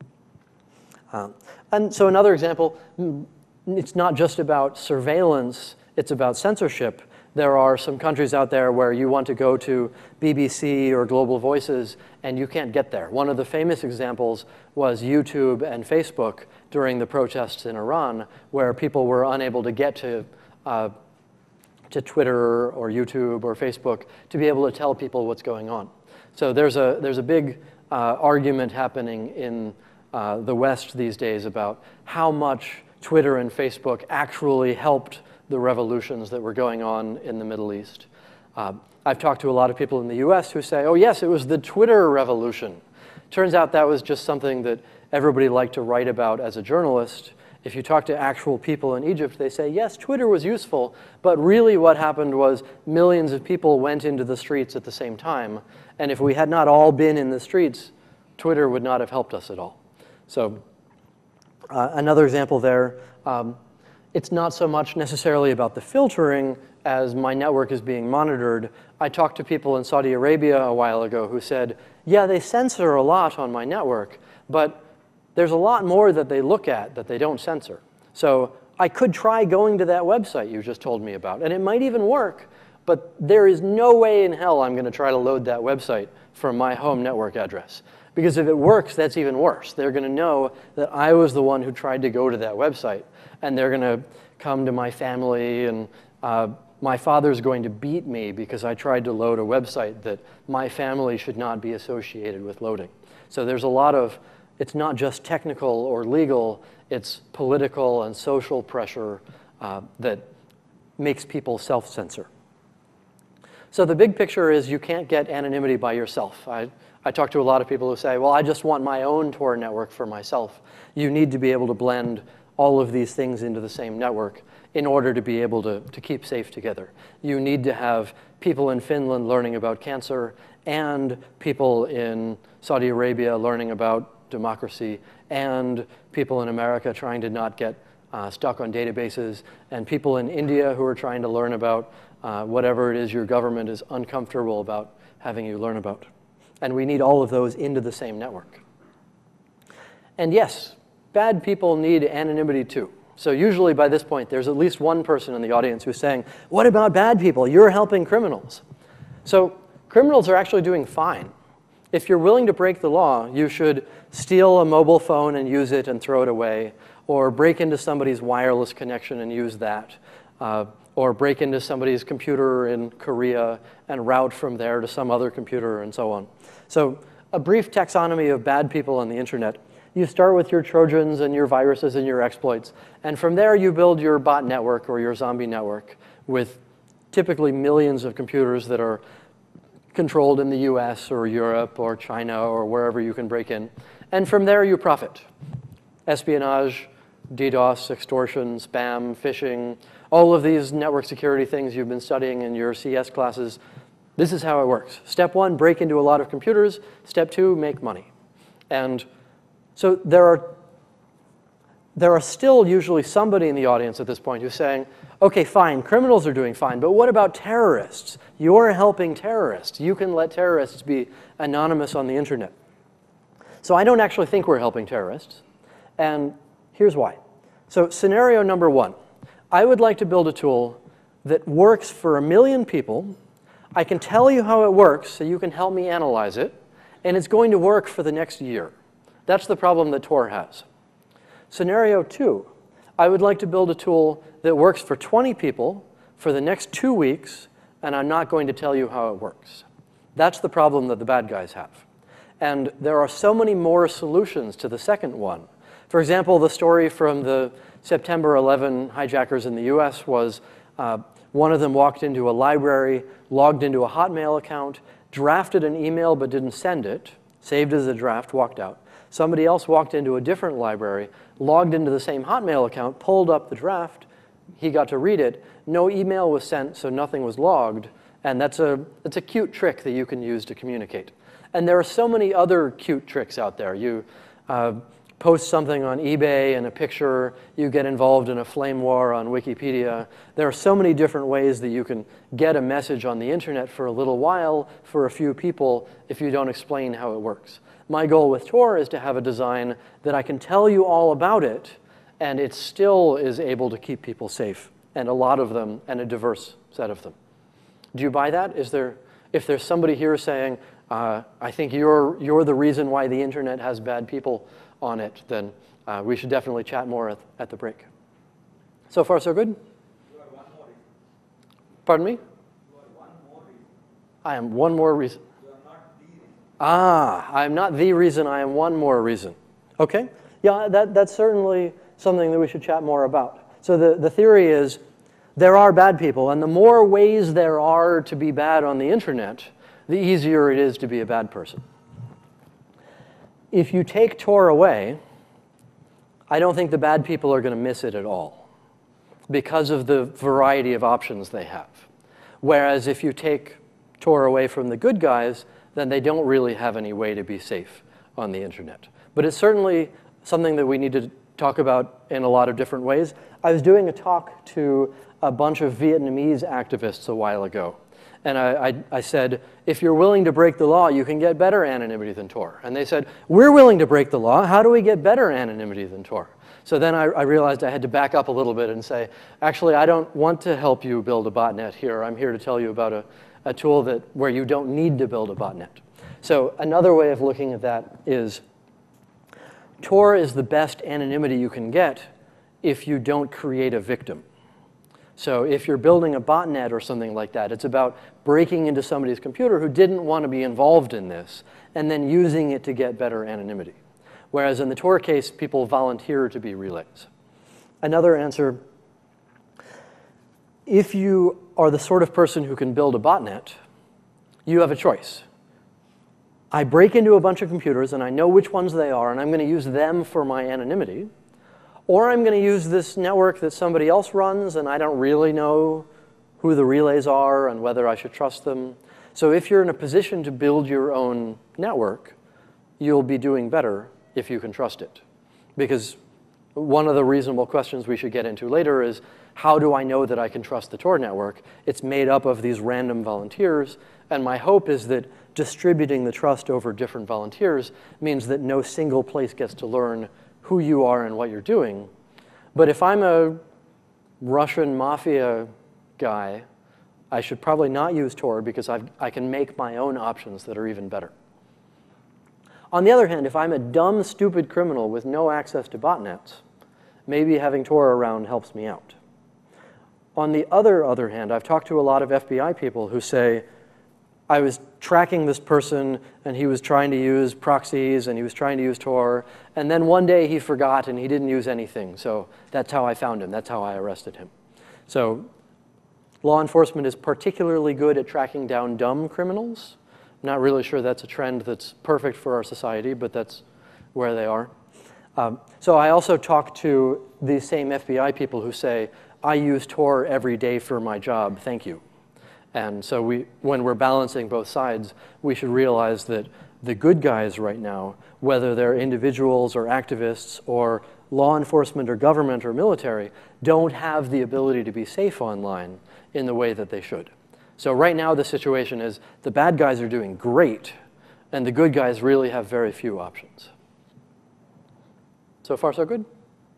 Um, and so another example, it's not just about surveillance, it's about censorship. There are some countries out there where you want to go to B B C or Global Voices and you can't get there. One of the famous examples was YouTube and Facebook during the protests in Iran, where people were unable to get to, uh, to Twitter or YouTube or Facebook to be able to tell people what's going on. So there's a, there's a big uh, argument happening in uh, the West these days about how much Twitter and Facebook actually helped the revolutions that were going on in the Middle East. Uh, I've talked to a lot of people in the U S who say, oh yes, it was the Twitter revolution. Turns out that was just something that everybody liked to write about as a journalist. If you talk to actual people in Egypt, they say, yes, Twitter was useful, but really what happened was millions of people went into the streets at the same time. And if we had not all been in the streets, Twitter would not have helped us at all. So uh, another example there, um, it's not so much necessarily about the filtering as my network is being monitored. I talked to people in Saudi Arabia a while ago who said, yeah, they censor a lot on my network, but there's a lot more that they look at that they don't censor. So I could try going to that website you just told me about, and it might even work, but there is no way in hell I'm going to try to load that website from my home network address. Because if it works, that's even worse. They're going to know that I was the one who tried to go to that website, and they're going to come to my family, and uh, my father's going to beat me because I tried to load a website that my family should not be associated with loading. So there's a lot of, it's not just technical or legal, it's political and social pressure uh, that makes people self-censor. So the big picture is you can't get anonymity by yourself. I, I talk to a lot of people who say, well, I just want my own Tor network for myself. You need to be able to blend all of these things into the same network in order to be able to, to keep safe together. You need to have people in Finland learning about cancer and people in Saudi Arabia learning about democracy and people in America trying to not get uh, stuck on databases and people in India who are trying to learn about uh, whatever it is your government is uncomfortable about having you learn about. And we need all of those into the same network. And yes, bad people need anonymity too. So usually by this point, there's at least one person in the audience who's saying, what about bad people? You're helping criminals. So criminals are actually doing fine. If you're willing to break the law, you should steal a mobile phone and use it and throw it away, or break into somebody's wireless connection and use that. uh, or break into somebody's computer in Korea and route from there to some other computer and so on. So a brief taxonomy of bad people on the internet. You start with your Trojans and your viruses and your exploits. And from there, you build your bot network or your zombie network with typically millions of computers that are controlled in the U S or Europe or China or wherever you can break in. And from there, you profit. Espionage, DDoS, extortion, spam, phishing, all of these network security things you've been studying in your C S classes. This is how it works. Step one, break into a lot of computers. Step two, make money. And so there are, there are still usually somebody in the audience at this point who's saying, OK, fine, criminals are doing fine, but what about terrorists? You're helping terrorists. You can let terrorists be anonymous on the internet. So I don't actually think we're helping terrorists. And here's why. So scenario number one, I would like to build a tool that works for a million people. I can tell you how it works so you can help me analyze it. And it's going to work for the next year. That's the problem that Tor has. Scenario two, I would like to build a tool that works for twenty people for the next two weeks, and I'm not going to tell you how it works. That's the problem that the bad guys have. And there are so many more solutions to the second one. For example, the story from the September eleventh hijackers in the U S was uh, one of them walked into a library, logged into a Hotmail account, drafted an email but didn't send it, saved as a draft, walked out. Somebody else walked into a different library, logged into the same Hotmail account, pulled up the draft. He got to read it. No email was sent, so nothing was logged. And that's a, that's a cute trick that you can use to communicate. And there are so many other cute tricks out there. You uh, post something on eBay and a picture. You get involved in a flame war on Wikipedia. There are so many different ways that you can get a message on the internet for a little while for a few people if you don't explain how it works. My goal with Tor is to have a design that I can tell you all about it, and it still is able to keep people safe, and a lot of them, and a diverse set of them. Do you buy that? Is there, if there's somebody here saying, uh, I think you're, you're the reason why the internet has bad people on it, then uh, we should definitely chat more at, at the break. So far, so good? You are one more reason. Pardon me? You are one more reason. I am one more reason. You are not the reason. Ah, I'm not the reason, I am one more reason. OK? Yeah, that, that's certainly something that we should chat more about. So the, the theory is there are bad people, and the more ways there are to be bad on the internet, the easier it is to be a bad person. If you take Tor away, I don't think the bad people are going to miss it at all because of the variety of options they have. Whereas if you take Tor away from the good guys, then they don't really have any way to be safe on the internet. But it's certainly something that we need to talk about in a lot of different ways. I was doing a talk to a bunch of Vietnamese activists a while ago. And I, I, I said, if you're willing to break the law, you can get better anonymity than Tor. And they said, we're willing to break the law. How do we get better anonymity than Tor? So then I, I realized I had to back up a little bit and say, actually, I don't want to help you build a botnet here. I'm here to tell you about a, a tool that, where you don't need to build a botnet. So another way of looking at that is Tor is the best anonymity you can get if you don't create a victim. So if you're building a botnet or something like that, it's about breaking into somebody's computer who didn't want to be involved in this and then using it to get better anonymity. Whereas in the Tor case, people volunteer to be relays. Another answer, if you are the sort of person who can build a botnet, you have a choice. I break into a bunch of computers, and I know which ones they are, and I'm going to use them for my anonymity. Or I'm going to use this network that somebody else runs, and I don't really know who the relays are and whether I should trust them. So if you're in a position to build your own network, you'll be doing better if you can trust it. Because one of the reasonable questions we should get into later is, how do I know that I can trust the Tor network? It's made up of these random volunteers, and my hope is that distributing the trust over different volunteers means that no single place gets to learn who you are and what you're doing. But if I'm a Russian mafia guy, I should probably not use Tor because I've, I can make my own options that are even better. On the other hand, if I'm a dumb, stupid criminal with no access to botnets, maybe having Tor around helps me out. On the other, other hand, I've talked to a lot of F B I people who say, I was tracking this person, and he was trying to use proxies, and he was trying to use Tor, and then one day he forgot, and he didn't use anything. So that's how I found him. That's how I arrested him. So law enforcement is particularly good at tracking down dumb criminals. I'm not really sure that's a trend that's perfect for our society, but that's where they are. Um, so I also talk to these same F B I people who say, I use Tor every day for my job, thank you. And so we, when we're balancing both sides, we should realize that the good guys right now, whether they're individuals or activists or law enforcement or government or military, don't have the ability to be safe online in the way that they should. So right now the situation is the bad guys are doing great, and the good guys really have very few options. So far, so good?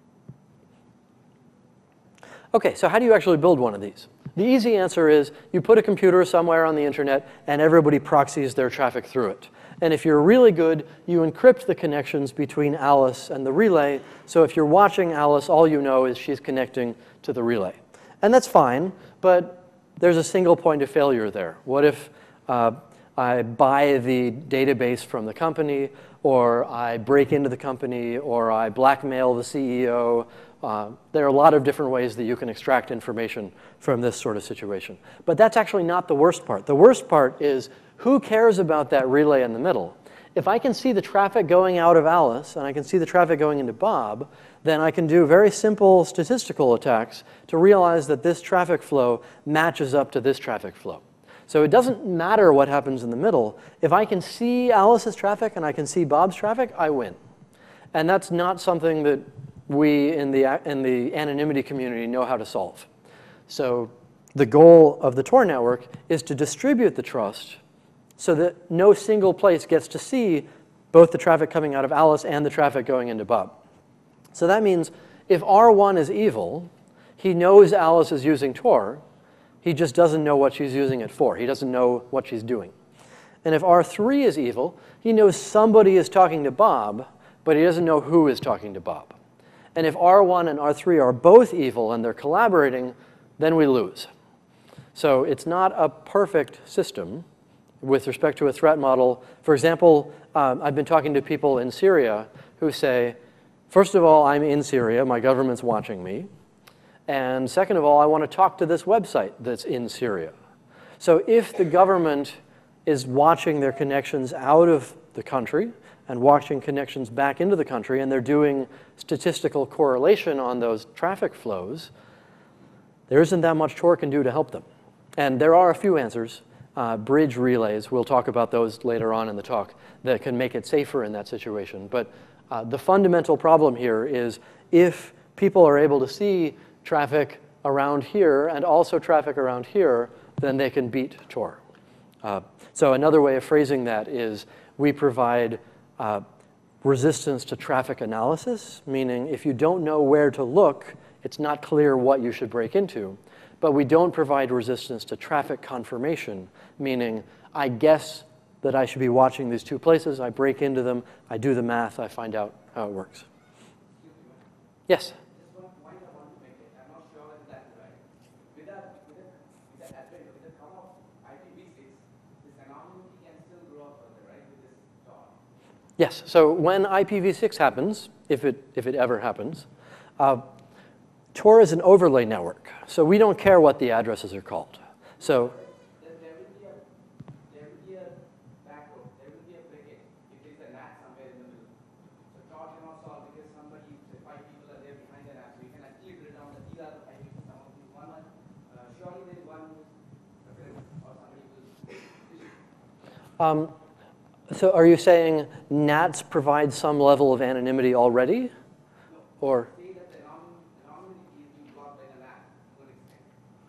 OK, so how do you actually build one of these? The easy answer is you put a computer somewhere on the internet, and everybody proxies their traffic through it. And if you're really good, you encrypt the connections between Alice and the relay. So if you're watching Alice, all you know is she's connecting to the relay. And that's fine, but there's a single point of failure there. What if uh, I buy the database from the company, or I break into the company, or I blackmail the C E O? Uh, there are a lot of different ways that you can extract information from this sort of situation. But that's actually not the worst part. The worst part is, who cares about that relay in the middle? If I can see the traffic going out of Alice, and I can see the traffic going into Bob, then I can do very simple statistical attacks to realize that this traffic flow matches up to this traffic flow. So it doesn't matter what happens in the middle. If I can see Alice's traffic and I can see Bob's traffic, I win. And that's not something that we in the, in the anonymity community know how to solve. So the goal of the Tor network is to distribute the trust so that no single place gets to see both the traffic coming out of Alice and the traffic going into Bob. So that means if R one is evil, he knows Alice is using Tor. He just doesn't know what she's using it for. He doesn't know what she's doing. And if R three is evil, he knows somebody is talking to Bob, but he doesn't know who is talking to Bob. And if R one and R three are both evil and they're collaborating, then we lose. So it's not a perfect system with respect to a threat model. For example, um, I've been talking to people in Syria who say, first of all, I'm in Syria. My government's watching me. And second of all, I want to talk to this website that's in Syria. So if the government is watching their connections out of the country and watching connections back into the country, and they're doing statistical correlation on those traffic flows, there isn't that much Tor can do to help them. And there are a few answers. Uh, bridge relays, we'll talk about those later on in the talk, that can make it safer in that situation. But uh, the fundamental problem here is if people are able to see traffic around here and also traffic around here, then they can beat Tor. Uh, so another way of phrasing that is we provide uh, resistance to traffic analysis, meaning if you don't know where to look, it's not clear what you should break into. But we don't provide resistance to traffic confirmation, meaning I guess that I should be watching these two places, I break into them, I do the math, I find out how it works. Yes? Yes, so when I P v six happens, if it, if it ever happens, uh, Tor is an overlay network. So we don't care what the addresses are called. So there will be a, there will be a backup, there will be a break-in if there's a N A T somewhere in the middle. So Tor cannot solve because somebody, say five people are there behind the N A T. So you can actually build down that these are the five people, some of these one, one uh, surely there is one or somebody will. Um, So are you saying N A Ts provide some level of anonymity already? No. Or? Say that the anonymity is being blocked by the N A T to an extent.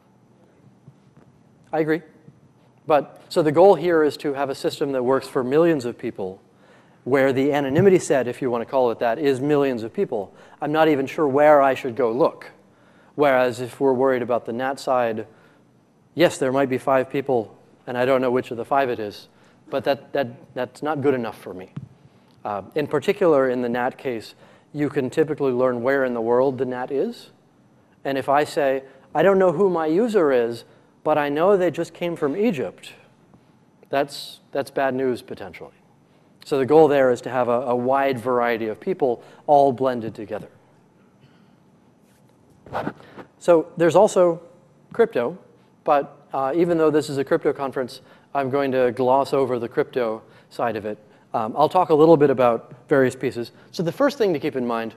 I agree. But so the goal here is to have a system that works for millions of people, where the anonymity set, if you want to call it that, is millions of people. I'm not even sure where I should go look. Whereas if we're worried about the N A T side, yes, there might be five people, and I don't know which of the five it is. But that, that, that's not good enough for me. Uh, in particular, in the N A T case, you can typically learn where in the world the N A T is. And if I say, I don't know who my user is, but I know they just came from Egypt. That's, that's bad news, potentially. So the goal there is to have a, a wide variety of people all blended together. So there's also crypto, but uh, even though this is a crypto conference, I'm going to gloss over the crypto side of it. Um, I'll talk a little bit about various pieces. So the first thing to keep in mind,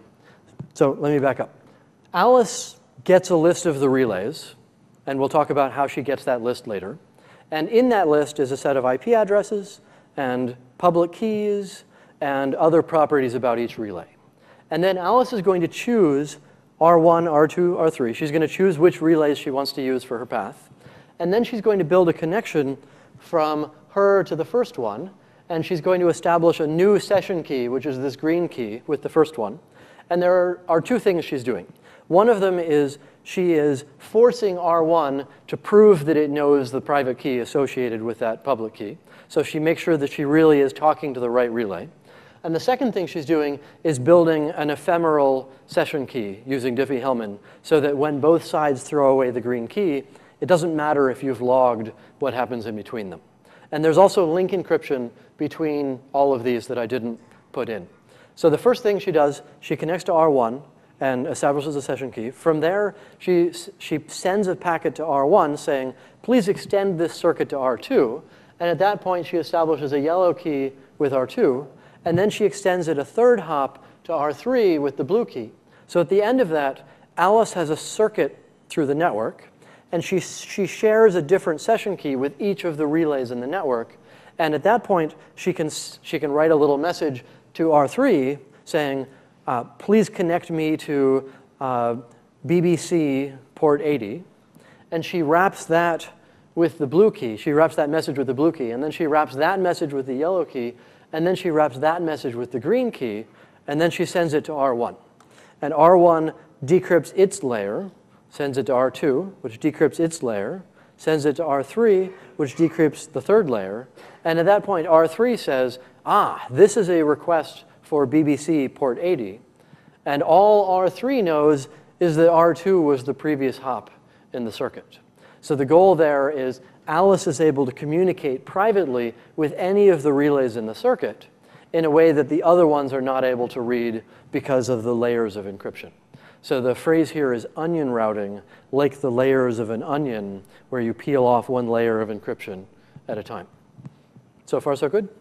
so let me back up. Alice gets a list of the relays, and we'll talk about how she gets that list later. And in that list is a set of I P addresses and public keys and other properties about each relay. And then Alice is going to choose R one, R two, R three. She's going to choose which relays she wants to use for her path. And then she's going to build a connection from her to the first one. And she's going to establish a new session key, which is this green key, with the first one. And there are, are two things she's doing. One of them is she is forcing R one to prove that it knows the private key associated with that public key. So she makes sure that she really is talking to the right relay. And the second thing she's doing is building an ephemeral session key using Diffie-Hellman so that when both sides throw away the green key, it doesn't matter if you've logged what happens in between them. And there's also link encryption between all of these that I didn't put in. So the first thing she does, she connects to R one and establishes a session key. From there, she, she sends a packet to R one saying, please extend this circuit to R two. And at that point, she establishes a yellow key with R two. And then she extends it a third hop to R three with the blue key. So at the end of that, Alice has a circuit through the network. And she, she shares a different session key with each of the relays in the network. And at that point, she can, she can write a little message to R three saying, uh, please connect me to uh, B B C port eighty. And she wraps that with the blue key. She wraps that message with the blue key. And then she wraps that message with the yellow key. And then she wraps that message with the green key. And then she sends it to R one. And R one decrypts its layer, sends it to R two, which decrypts its layer, sends it to R three, which decrypts the third layer. And at that point, R three says, ah, this is a request for B B C port eighty. And all R three knows is that R two was the previous hop in the circuit. So the goal there is Alice is able to communicate privately with any of the relays in the circuit in a way that the other ones are not able to read because of the layers of encryption. So the phrase here is onion routing, like the layers of an onion, where you peel off one layer of encryption at a time. So far, so good?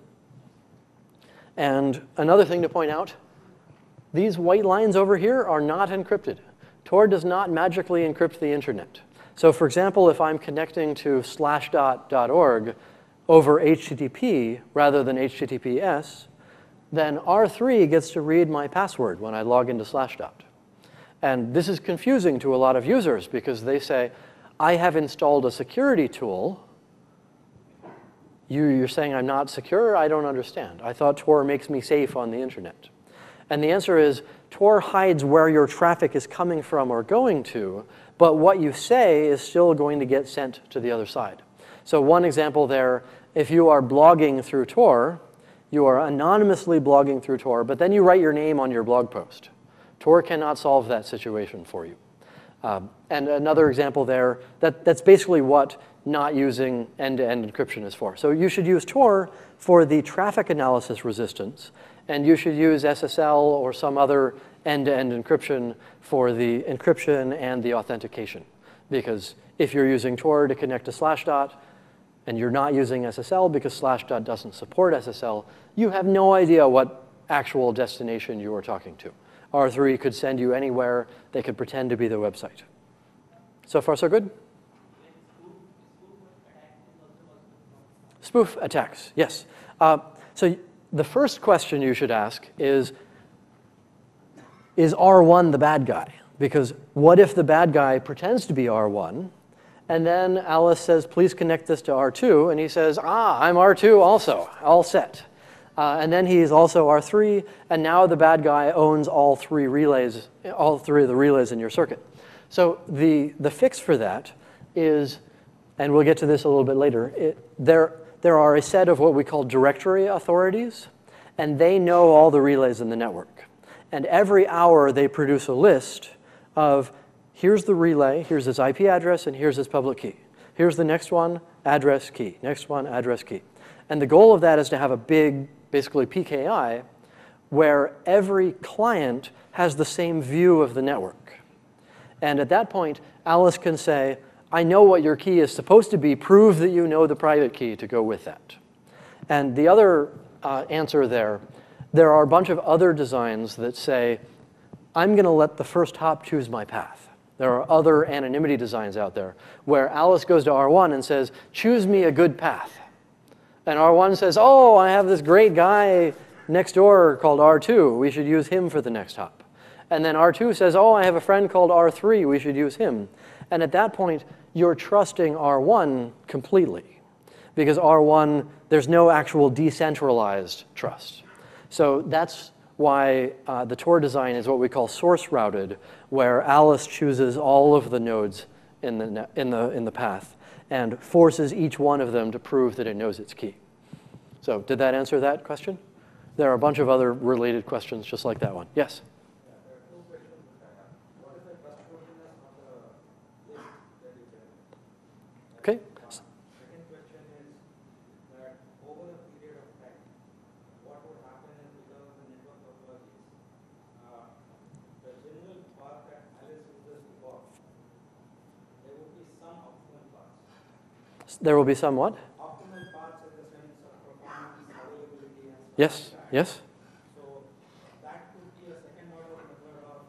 And another thing to point out, these white lines over here are not encrypted. Tor does not magically encrypt the internet. So for example, if I'm connecting to slashdot dot org over H T T P rather than H T T P S, then R three gets to read my password when I log into Slashdot. And this is confusing to a lot of users because they say, I have installed a security tool. You, you're saying I'm not secure? I don't understand. I thought Tor makes me safe on the internet. And the answer is, Tor hides where your traffic is coming from or going to, but what you say is still going to get sent to the other side. So one example there, if you are blogging through Tor, you are anonymously blogging through Tor, but then you write your name on your blog post. Tor cannot solve that situation for you. Um, and another example there, that, that's basically what not using end-to-end encryption is for. So you should use Tor for the traffic analysis resistance, and you should use S S L or some other end-to-end encryption for the encryption and the authentication. Because if you're using Tor to connect to Slashdot, and you're not using S S L because Slashdot doesn't support S S L, you have no idea what actual destination you are talking to. R three could send you anywhere. They could pretend to be the website. So far, so good? Spoof attacks, yes. Uh, so the first question you should ask is, is R one the bad guy? Because what if the bad guy pretends to be R one, and then Alice says, please connect this to R two, and he says, ah, I'm R two also, all set. Uh, and then he's also R three, and now the bad guy owns all three relays, all three of the relays in your circuit. So the, the fix for that is, and we'll get to this a little bit later, it, there, there are a set of what we call directory authorities, and they know all the relays in the network. And every hour they produce a list of here's the relay, here's its I P address, and here's its public key. Here's the next one, address key. Next one, address key. And the goal of that is to have a big, basically P K I, where every client has the same view of the network. And at that point, Alice can say, I know what your key is supposed to be. Prove that you know the private key to go with that. And the other uh, answer there, there are a bunch of other designs that say, I'm going to let the first hop choose my path. There are other anonymity designs out there where Alice goes to R one and says, choose me a good path. And R one says, oh, I have this great guy next door called R two. We should use him for the next hop. And then R two says, oh, I have a friend called R three. We should use him. And at that point, you're trusting R one completely. Because R one, there's no actual decentralized trust. So that's why uh, the Tor design is what we call source routed, where Alice chooses all of the nodes in the, in the, in the path and forces each one of them to prove that it knows its key. So did that answer that question? There are a bunch of other related questions just like that one. Yes? Yeah, there are two questions that I have. What is the trustworthiness of the list that you generate? Okay. Second question is that over a period of time, what would happen is because of the network topologies, uh, the general path that Alice uses to walk, there would be some optimal paths. There will be some what? Optimal paths in the sense of performance, availability, and stuff Yes, like that. yes. So that could be a second order method of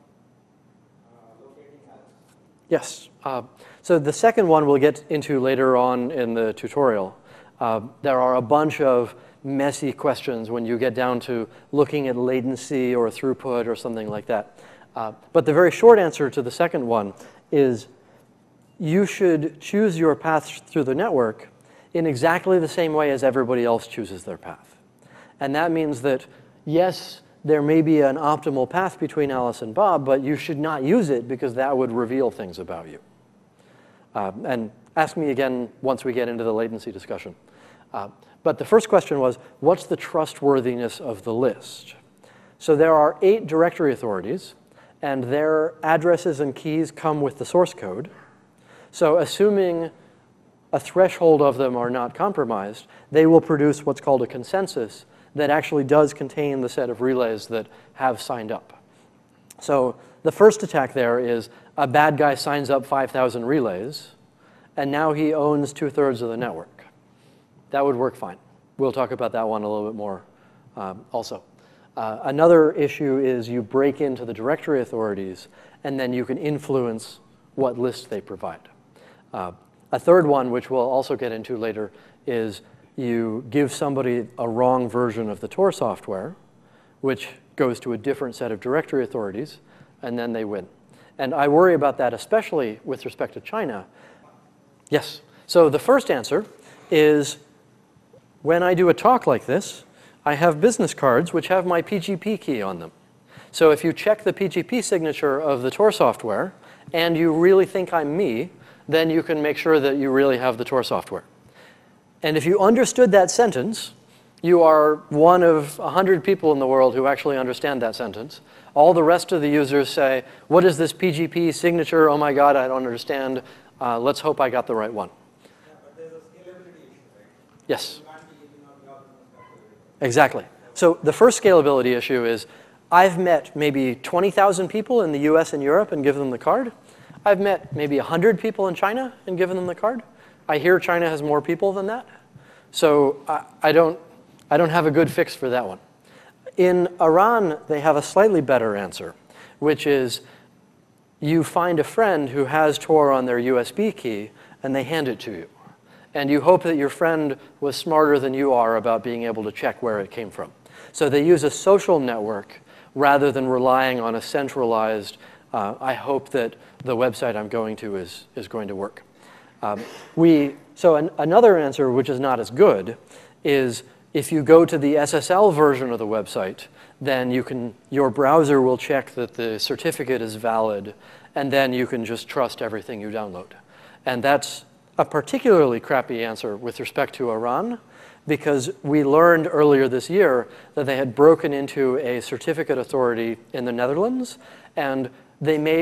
uh, locating Alice. Yes. Uh, so the second one we'll get into later on in the tutorial. Uh, there are a bunch of messy questions when you get down to looking at latency or throughput or something like that. Uh, but the very short answer to the second one is you should choose your path through the network in exactly the same way as everybody else chooses their path. And that means that, yes, there may be an optimal path between Alice and Bob, but you should not use it because that would reveal things about you. Uh, and ask me again once we get into the latency discussion. Uh, but the first question was, what's the trustworthiness of the list? So there are eight directory authorities, and their addresses and keys come with the source code. So assuming a threshold of them are not compromised, they will produce what's called a consensus that actually does contain the set of relays that have signed up. So the first attack there is a bad guy signs up five thousand relays, and now he owns two-thirds of the network. That would work fine. We'll talk about that one a little bit more um, also. Uh, another issue is you break into the directory authorities, and then you can influence what list they provide. Uh, a third one, which we'll also get into later, is you give somebody a wrong version of the Tor software, which goes to a different set of directory authorities, and then they win. And I worry about that especially with respect to China. Yes. So the first answer is when I do a talk like this, I have business cards which have my P G P key on them. So if you check the P G P signature of the Tor software and you really think I'm me, then you can make sure that you really have the Tor software. And if you understood that sentence, you are one of one hundred people in the world who actually understand that sentence. All the rest of the users say, what is this P G P signature? Oh my God, I don't understand. Uh, let's hope I got the right one. Yeah, but there's a scalability issue, right? Yes. You can't be using all the algorithms. Exactly. So the first scalability issue is I've met maybe twenty thousand people in the U S and Europe and given them the card. I've met maybe one hundred people in China and given them the card. I hear China has more people than that. So I, I, don't, I don't have a good fix for that one. In Iran, they have a slightly better answer, which is you find a friend who has Tor on their U S B key, and they hand it to you. And you hope that your friend was smarter than you are about being able to check where it came from. So they use a social network rather than relying on a centralized, uh, I hope that the website I'm going to is, is going to work. Um, we, so an, another answer, which is not as good, is if you go to the S S L version of the website, then you can, your browser will check that the certificate is valid, and then you can just trust everything you download. And that's a particularly crappy answer with respect to Iran, because we learned earlier this year that they had broken into a certificate authority in the Netherlands, and they made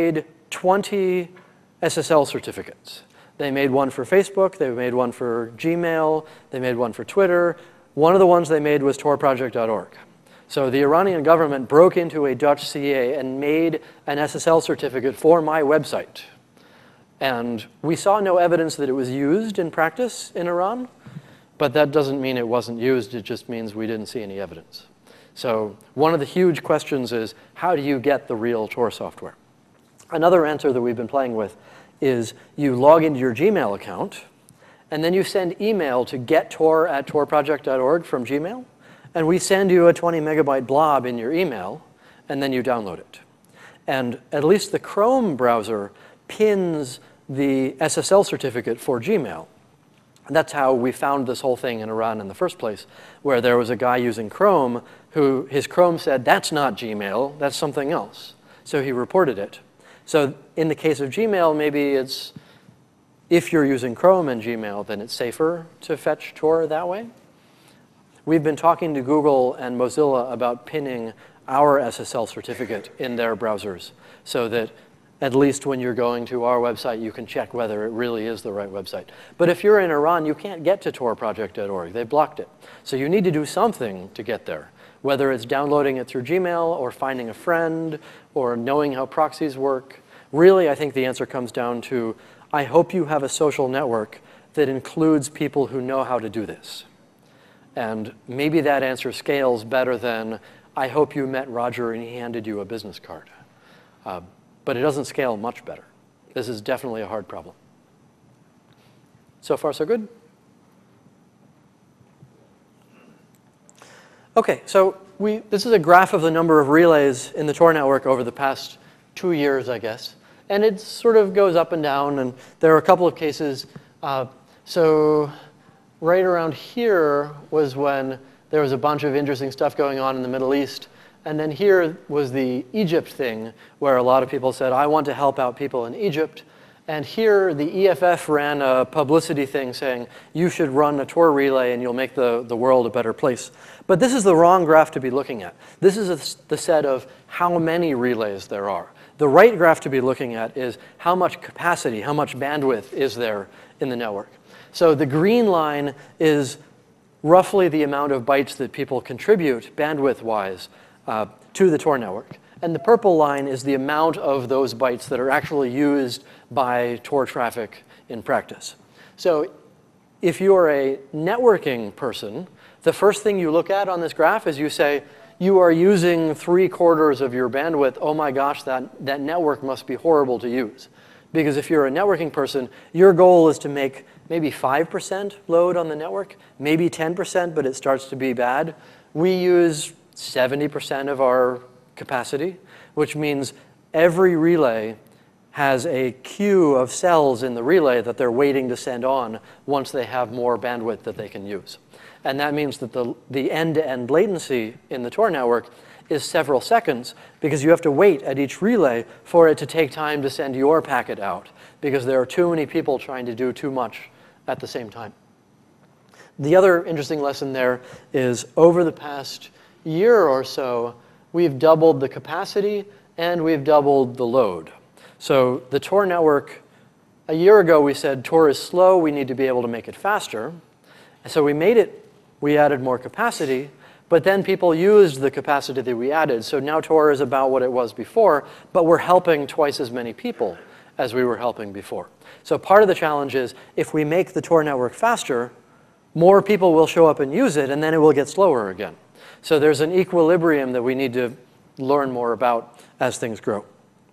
twenty S S L certificates. They made one for Facebook, they made one for Gmail, they made one for Twitter. One of the ones they made was tor project dot org. So the Iranian government broke into a Dutch C A and made an S S L certificate for my website. And we saw no evidence that it was used in practice in Iran, but that doesn't mean it wasn't used, it just means we didn't see any evidence. So one of the huge questions is, how do you get the real Tor software? Another answer that we've been playing with is you log into your Gmail account, and then you send email to gettor at tor project dot org from Gmail, and we send you a twenty megabyte blob in your email, and then you download it. And at least the Chrome browser pins the S S L certificate for Gmail. And that's how we found this whole thing in Iran in the first place, where there was a guy using Chrome who his Chrome said, that's not Gmail, that's something else. So he reported it. So in the case of Gmail, maybe it's, if you're using Chrome and Gmail, then it's safer to fetch Tor that way. We've been talking to Google and Mozilla about pinning our S S L certificate in their browsers so that at least when you're going to our website, you can check whether it really is the right website. But if you're in Iran, you can't get to tor project dot org. They blocked it. So you need to do something to get there, whether it's downloading it through Gmail or finding a friend or knowing how proxies work. Really, I think the answer comes down to, I hope you have a social network that includes people who know how to do this. And maybe that answer scales better than, I hope you met Roger and he handed you a business card. Uh, but it doesn't scale much better. This is definitely a hard problem. So far, so good? OK, so we, this is a graph of the number of relays in the Tor network over the past two years, I guess. And it sort of goes up and down. And there are a couple of cases. Uh, so right around here was when there was a bunch of interesting stuff going on in the Middle East. And then here was the Egypt thing, where a lot of people said, I want to help out people in Egypt. And here, the E F F ran a publicity thing saying, you should run a Tor relay and you'll make the, the world a better place. But this is the wrong graph to be looking at. This is a, the set of how many relays there are. The right graph to be looking at is how much capacity, how much bandwidth is there in the network. So the green line is roughly the amount of bytes that people contribute bandwidth-wise uh, to the Tor network. And the purple line is the amount of those bytes that are actually used by Tor traffic in practice. So if you're a networking person, the first thing you look at on this graph is you say, you are using three quarters of your bandwidth. Oh my gosh, that, that network must be horrible to use. Because if you're a networking person, your goal is to make maybe five percent load on the network, maybe ten percent, but it starts to be bad. We use seventy percent of our capacity, which means every relay has a queue of cells in the relay that they're waiting to send on once they have more bandwidth that they can use. And that means that the, the end-to-end latency in the Tor network is several seconds, because you have to wait at each relay for it to take time to send your packet out, because there are too many people trying to do too much at the same time. The other interesting lesson there is over the past year or so, we've doubled the capacity and we've doubled the load. So the Tor network, a year ago we said Tor is slow, we need to be able to make it faster. So we made it, we added more capacity, but then people used the capacity that we added. So now Tor is about what it was before, but we're helping twice as many people as we were helping before. So part of the challenge is if we make the Tor network faster, more people will show up and use it, and then it will get slower again. So there's an equilibrium that we need to learn more about as things grow.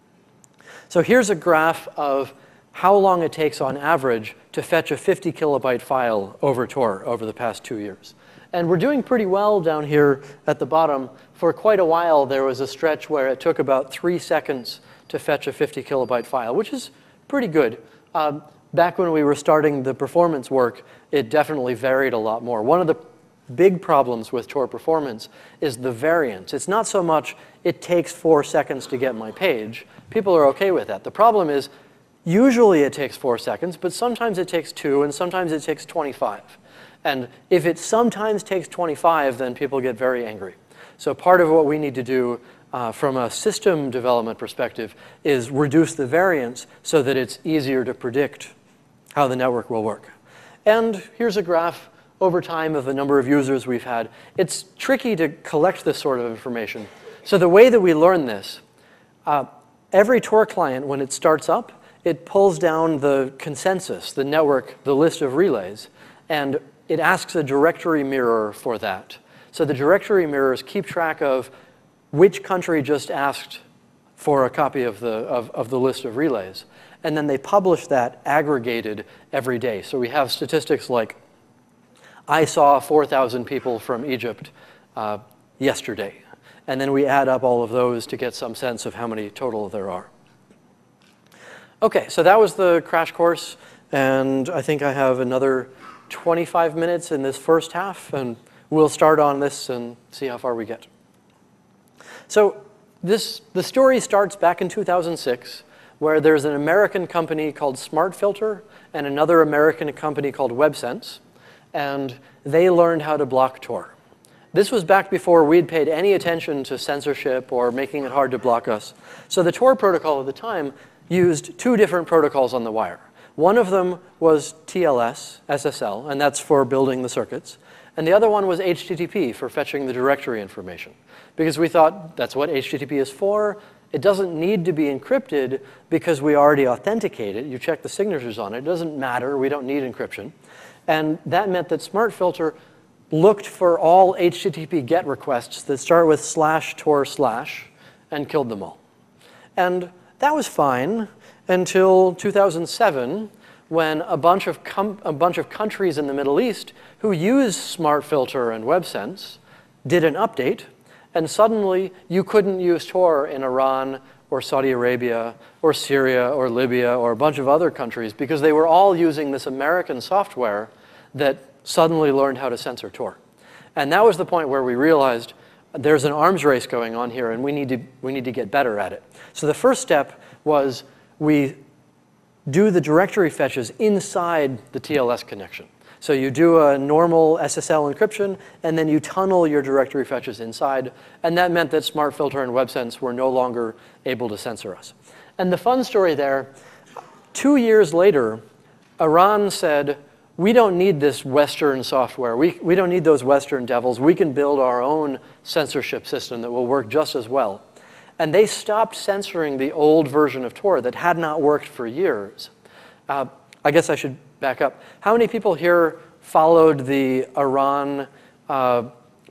So here's a graph of how long it takes on average to fetch a fifty kilobyte file over Tor over the past two years. And we're doing pretty well down here at the bottom. For quite a while, there was a stretch where it took about three seconds to fetch a fifty kilobyte file, which is pretty good. Um, back when we were starting the performance work, it definitely varied a lot more. One of the big problems with Tor performance is the variance. It's not so much it takes four seconds to get my page. People are OK with that. The problem is usually it takes four seconds, but sometimes it takes two, and sometimes it takes twenty-five. And if it sometimes takes twenty-five, then people get very angry. So part of what we need to do uh, from a system development perspective is reduce the variance so that it's easier to predict how the network will work. And here's a graph over time of the number of users we've had. It's tricky to collect this sort of information. So the way that we learn this, uh, every Tor client, when it starts up, it pulls down the consensus, the network, the list of relays, and it asks a directory mirror for that. So the directory mirrors keep track of which country just asked for a copy of the, of, of the list of relays. And then they publish that aggregated every day. So we have statistics like, I saw four thousand people from Egypt uh, yesterday. And then we add up all of those to get some sense of how many total there are. OK, so that was the crash course. And I think I have another twenty-five minutes in this first half. And we'll start on this and see how far we get. So this, the story starts back in two thousand six, where there's an American company called SmartFilter and another American company called WebSense. And they learned how to block Tor. This was back before we'd paid any attention to censorship or making it hard to block us. So the Tor protocol at the time used two different protocols on the wire. One of them was T L S, S S L, and that's for building the circuits. And the other one was H T T P for fetching the directory information. Because we thought that's what H T T P is for. It doesn't need to be encrypted because we already authenticate it. You check the signatures on it. It doesn't matter. We don't need encryption. And that meant that SmartFilter looked for all H T T P GET requests that start with slash tor slash and killed them all. And that was fine until two thousand seven, when a bunch of, com a bunch of countries in the Middle East who use SmartFilter and WebSense did an update. And suddenly, you couldn't use Tor in Iran or Saudi Arabia or Syria or Libya or a bunch of other countries because they were all using this American software that suddenly learned how to censor Tor. And that was the point where we realized there's an arms race going on here, and we need to, we need to get better at it. So the first step was we do the directory fetches inside the T L S connection. So you do a normal S S L encryption, and then you tunnel your directory fetches inside. And that meant that SmartFilter and WebSense were no longer able to censor us. And the fun story there, two years later, Iran said, we don't need this Western software. We, we don't need those Western devils. We can build our own censorship system that will work just as well. And they stopped censoring the old version of Tor that had not worked for years. Uh, I guess I should back up. How many people here followed the Iran uh,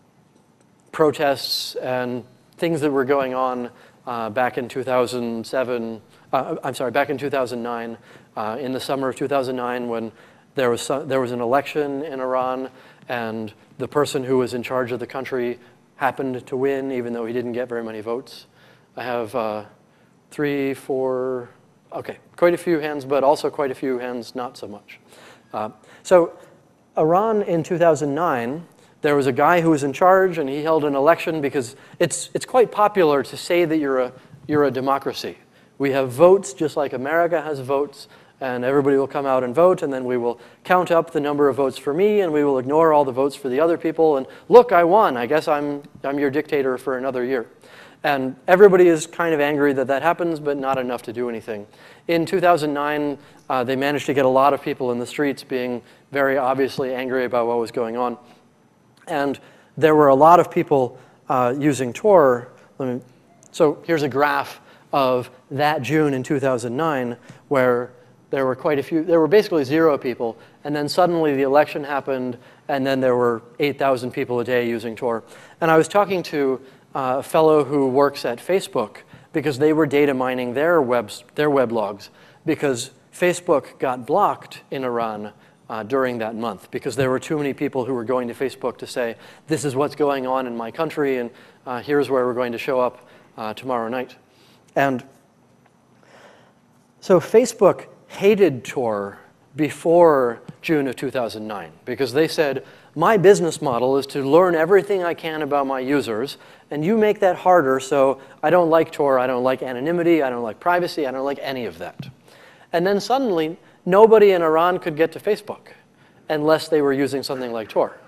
protests and things that were going on uh, back in two thousand seven, uh, I'm sorry, back in two thousand nine, uh, in the summer of two thousand nine, when there was, some, there was an election in Iran, and the person who was in charge of the country happened to win, even though he didn't get very many votes? I have uh, three, four, OK, quite a few hands, but also quite a few hands not so much. Uh, so Iran in two thousand nine, there was a guy who was in charge, and he held an election because it's, it's quite popular to say that you're a, you're a democracy. We have votes just like America has votes, and everybody will come out and vote, and then we will count up the number of votes for me, and we will ignore all the votes for the other people, and look, I won. I guess I'm, I'm your dictator for another year. And everybody is kind of angry that that happens, but not enough to do anything. In two thousand nine, uh, they managed to get a lot of people in the streets being very obviously angry about what was going on. And there were a lot of people uh, using Tor. Let me, so here's a graph of that June in two thousand nine, where there were quite a few, there were basically zero people. And then suddenly the election happened, and then there were eight thousand people a day using Tor. And I was talking to a fellow who works at Facebook because they were data mining their, webs, their web logs because Facebook got blocked in Iran uh, during that month because there were too many people who were going to Facebook to say, this is what's going on in my country, and uh, here's where we're going to show up uh, tomorrow night. And so Facebook hated Tor before June of two thousand nine because they said, my business model is to learn everything I can about my users, and you make that harder, so I don't like Tor, I don't like anonymity, I don't like privacy, I don't like any of that. And then suddenly, nobody in Iran could get to Facebook unless they were using something like Tor.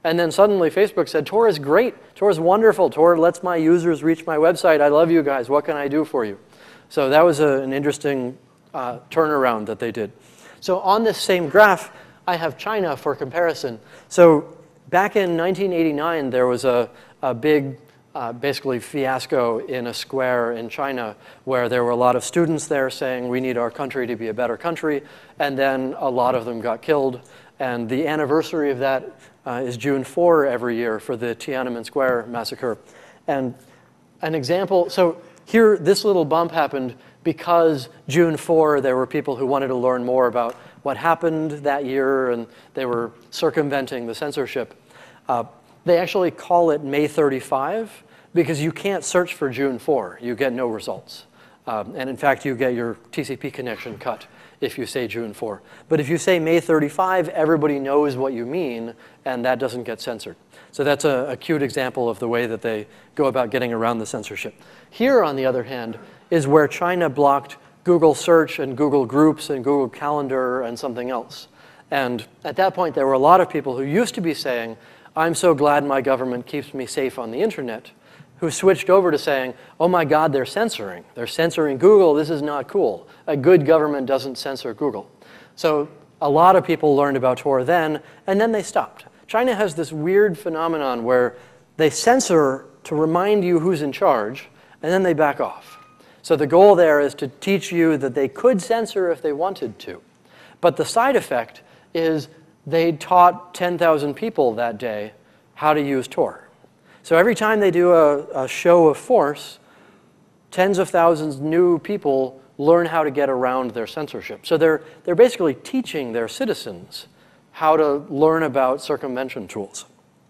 And then suddenly Facebook said, Tor is great. Tor is wonderful. Tor lets my users reach my website. I love you guys. What can I do for you? So that was a, an interesting uh, turnaround that they did. So on this same graph, I have China for comparison. So back in nineteen eighty-nine, there was a, a big, uh, basically, fiasco in a square in China where there were a lot of students there saying, we need our country to be a better country. And then a lot of them got killed. And the anniversary of that uh, is June fourth every year for the Tiananmen Square massacre. And an example, so here, this little bump happened because June fourth, there were people who wanted to learn more about what happened that year, and they were circumventing the censorship. Uh, they actually call it May thirty-five because you can't search for June fourth. You get no results. Um, and in fact, you get your T C P connection cut if you say June fourth. But if you say May thirty-five, everybody knows what you mean, and that doesn't get censored. So that's a, a cute example of the way that they go about getting around the censorship. Here, on the other hand, is where China blocked Google Search and Google Groups and Google Calendar and something else. And at that point, there were a lot of people who used to be saying, I'm so glad my government keeps me safe on the internet, who switched over to saying, oh my God, they're censoring. They're censoring Google. This is not cool. A good government doesn't censor Google. So a lot of people learned about Tor then, and then they stopped. China has this weird phenomenon where they censor to remind you who's in charge, and then they back off. So the goal there is to teach you that they could censor if they wanted to. But the side effect is they taught ten thousand people that day how to use Tor. So every time they do a, a show of force, tens of thousands of new people learn how to get around their censorship. So they're, they're basically teaching their citizens how to learn about circumvention tools.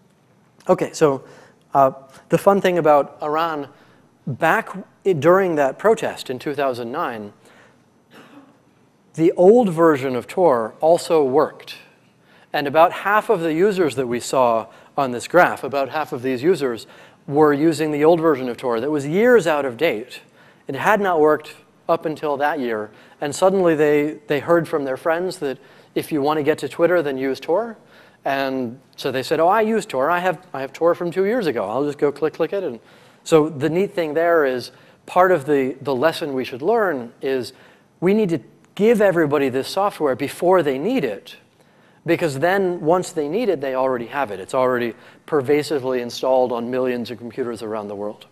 OK, so uh, the fun thing about Iran, back during that protest in two thousand nine, the old version of Tor also worked. And about half of the users that we saw on this graph, about half of these users, were using the old version of Tor that was years out of date. It had not worked up until that year. And suddenly they, they heard from their friends that if you want to get to Twitter, then use Tor. And so they said, oh, I use Tor. I have, I have Tor from two years ago. I'll just go click, click it. And so the neat thing there is part of the, the lesson we should learn is we need to give everybody this software before they need it. Because then once they need it, they already have it. It's already pervasively installed on millions of computers around the world.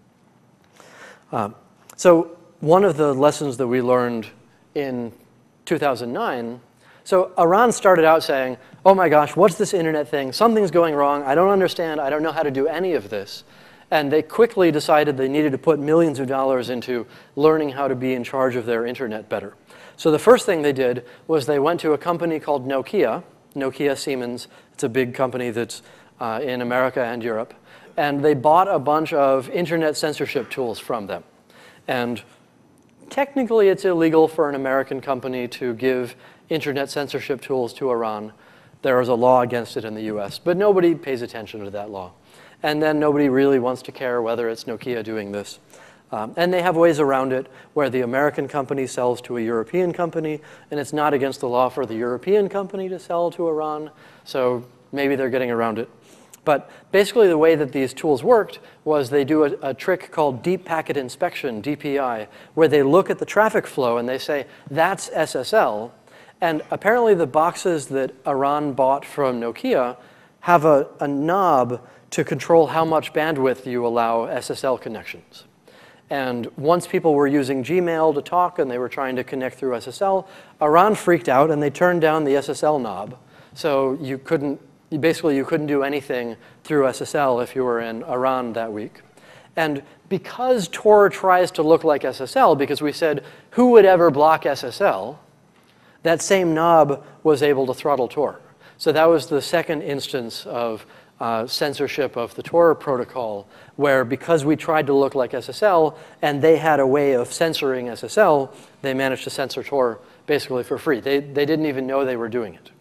Um, so one of the lessons that we learned in two thousand nine, so Iran started out saying, oh my gosh, what's this internet thing? Something's going wrong. I don't understand. I don't know how to do any of this. And they quickly decided they needed to put millions of dollars into learning how to be in charge of their internet better. So the first thing they did was they went to a company called Nokia, Nokia Siemens. It's a big company that's uh, in America and Europe. And they bought a bunch of internet censorship tools from them. And technically, it's illegal for an American company to give internet censorship tools to Iran. There is a law against it in the U S, but nobody pays attention to that law. And then nobody really wants to care whether it's Nokia doing this. Um, and they have ways around it where the American company sells to a European company, and it's not against the law for the European company to sell to Iran. So maybe they're getting around it. But basically, the way that these tools worked was they do a, a trick called deep packet inspection, D P I, where they look at the traffic flow and they say, that's S S L. And apparently, the boxes that Iran bought from Nokia have a, a knob to control how much bandwidth you allow S S L connections. And once people were using Gmail to talk and they were trying to connect through S S L, Iran freaked out and they turned down the S S L knob. So you couldn't, basically you couldn't do anything through S S L if you were in Iran that week. And because Tor tries to look like S S L, because we said, who would ever block S S L? That same knob was able to throttle Tor. So that was the second instance of Uh, censorship of the Tor protocol, where because we tried to look like S S L and they had a way of censoring S S L, they managed to censor Tor basically for free. They, they didn't even know they were doing it.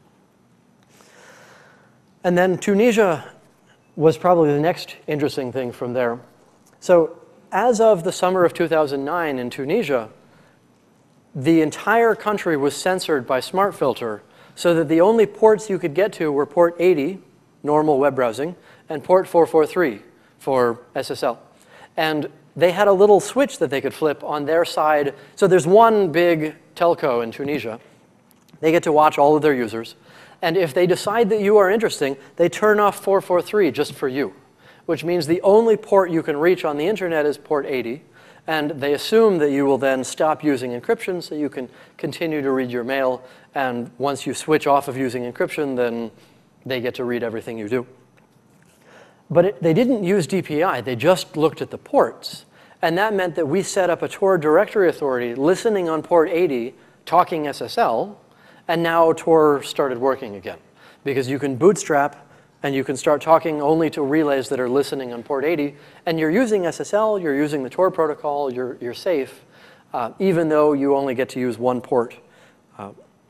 And then Tunisia was probably the next interesting thing from there. So as of the summer of two thousand nine in Tunisia, the entire country was censored by Smart Filter so that the only ports you could get to were port eighty, normal web browsing, and port four forty-three for S S L. And they had a little switch that they could flip on their side. So there's one big telco in Tunisia. They get to watch all of their users. And if they decide that you are interesting, they turn off four forty-three just for you, which means the only port you can reach on the internet is port eighty. And they assume that you will then stop using encryption so you can continue to read your mail. And once you switch off of using encryption, then they get to read everything you do. But it, they didn't use D P I. They just looked at the ports. And that meant that we set up a Tor directory authority listening on port eighty, talking S S L. And now Tor started working again. Because you can bootstrap, and you can start talking only to relays that are listening on port eighty. And you're using S S L, you're using the Tor protocol, you're, you're safe, uh, even though you only get to use one port. Uh,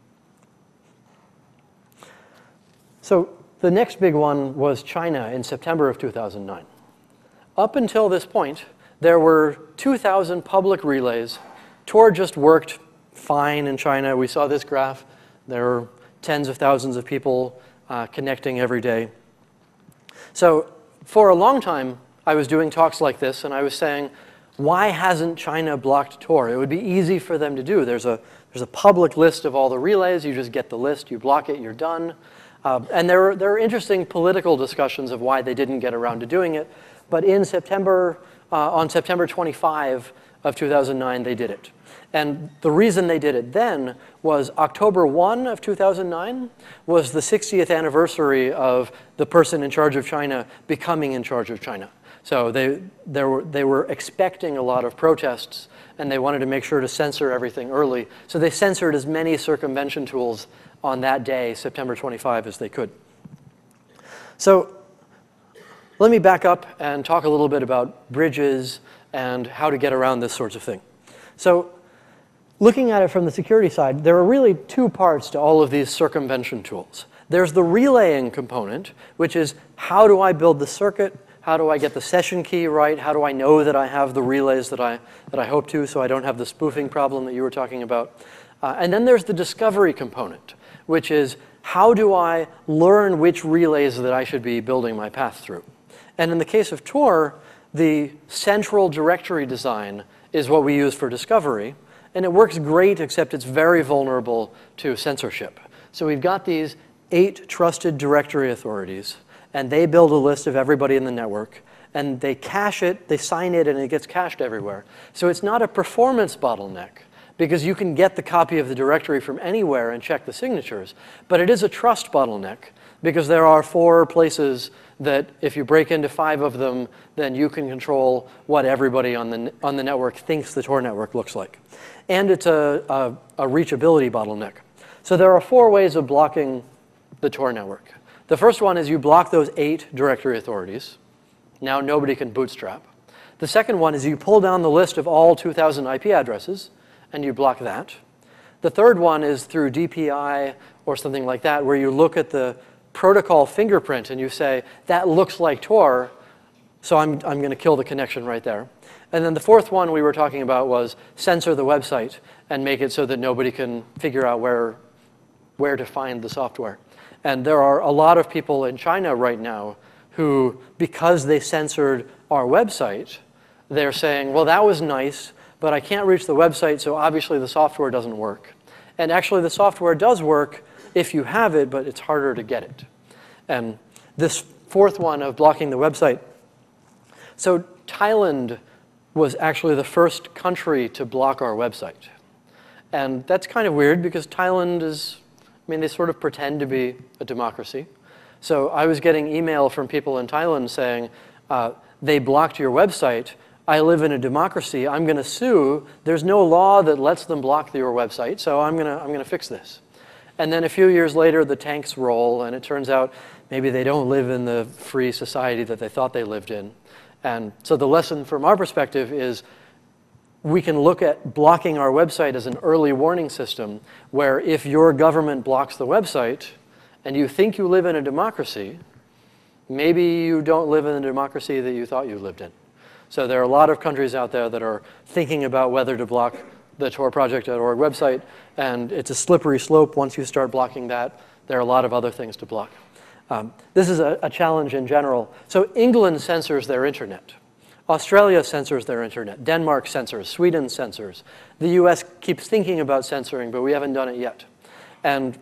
so the next big one was China in September of two thousand nine. Up until this point, there were two thousand public relays. Tor just worked fine in China. We saw this graph. There were tens of thousands of people uh, connecting every day. So for a long time, I was doing talks like this, and I was saying, why hasn't China blocked Tor? It would be easy for them to do. There's a, there's a public list of all the relays. You just get the list. You block it. You're done. Uh, and there are, there are interesting political discussions of why they didn't get around to doing it. But in September, uh, on September twenty-fifth of two thousand nine, they did it. And the reason they did it then was October first of two thousand nine was the sixtieth anniversary of the person in charge of China becoming in charge of China. So they, they, were, they were expecting a lot of protests, and they wanted to make sure to censor everything early. So they censored as many circumvention tools on that day, September twenty-fifth, as they could. So let me back up and talk a little bit about bridges and how to get around this sort of thing. So looking at it from the security side, there are really two parts to all of these circumvention tools. There's the relaying component, which is how do I build the circuit? How do I get the session key right? How do I know that I have the relays that I, that I hope to so I don't have the spoofing problem that you were talking about? Uh, and then there's the discovery component, which is how do I learn which relays that I should be building my path through? And in the case of Tor, the central directory design is what we use for discovery. And it works great, except it's very vulnerable to censorship. So we've got these eight trusted directory authorities, and they build a list of everybody in the network. And they cache it, they sign it, and it gets cached everywhere. So it's not a performance bottleneck, because you can get the copy of the directory from anywhere and check the signatures. But it is a trust bottleneck, because there are four places that if you break into five of them, then you can control what everybody on the, on the network thinks the Tor network looks like. And it's a, a, a reachability bottleneck. So there are four ways of blocking the Tor network. The first one is you block those eight directory authorities. Now nobody can bootstrap. The second one is you pull down the list of all two thousand I P addresses, and you block that. The third one is through D P I or something like that, where you look at the protocol fingerprint and you say, that looks like Tor, so I'm, I'm going to kill the connection right there. And then the fourth one we were talking about was censor the website and make it so that nobody can figure out where, where to find the software. And there are a lot of people in China right now who, because they censored our website, they're saying, well, that was nice, but I can't reach the website, so obviously the software doesn't work. And actually the software does work if you have it, but it's harder to get it. And this fourth one of blocking the website. So Thailand was actually the first country to block our website. And that's kind of weird because Thailand is, I mean, they sort of pretend to be a democracy. So I was getting email from people in Thailand saying, uh, they blocked your website. I live in a democracy. I'm going to sue. There's no law that lets them block your website, so I'm going to, I'm going to fix this. And then a few years later, the tanks roll, and it turns out maybe they don't live in the free society that they thought they lived in. And so the lesson from our perspective is we can look at blocking our website as an early warning system where if your government blocks the website and you think you live in a democracy, maybe you don't live in the democracy that you thought you lived in. So there are a lot of countries out there that are thinking about whether to block the tor project dot org website, and it's a slippery slope. Once you start blocking that, there are a lot of other things to block. Um, this is a, a challenge in general. So England censors their internet. Australia censors their internet. Denmark censors. Sweden censors. The U S keeps thinking about censoring, but we haven't done it yet. And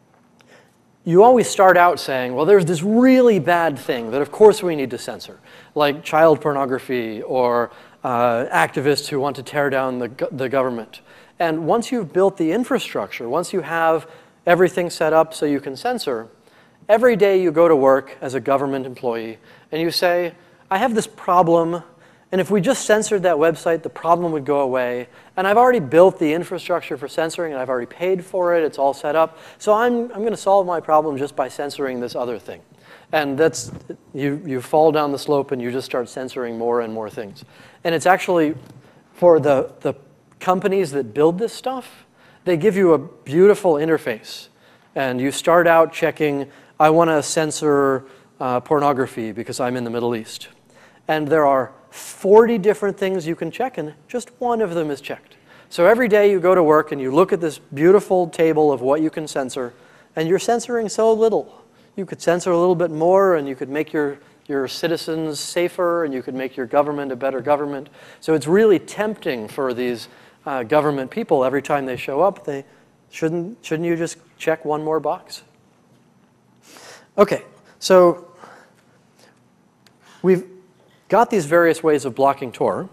you always start out saying, well, there's this really bad thing that of course we need to censor, like child pornography or uh, activists who want to tear down the, go the government. And once you've built the infrastructure, once you have everything set up so you can censor, every day you go to work as a government employee and you say, I have this problem, and if we just censored that website, the problem would go away. And I've already built the infrastructure for censoring, and I've already paid for it. It's all set up. So I'm, I'm going to solve my problem just by censoring this other thing. And that's, you, you fall down the slope, and you just start censoring more and more things. And it's actually, for the, the companies that build this stuff, they give you a beautiful interface. And you start out checking, I want to censor uh, pornography because I'm in the Middle East. And there are forty different things you can check, and just one of them is checked. So every day you go to work and you look at this beautiful table of what you can censor, and you're censoring so little. You could censor a little bit more, and you could make your, your citizens safer, and you could make your government a better government. So it's really tempting for these uh, government people every time they show up. They shouldn't, shouldn't you just check one more box? Okay, so we've got these various ways of blocking Tor,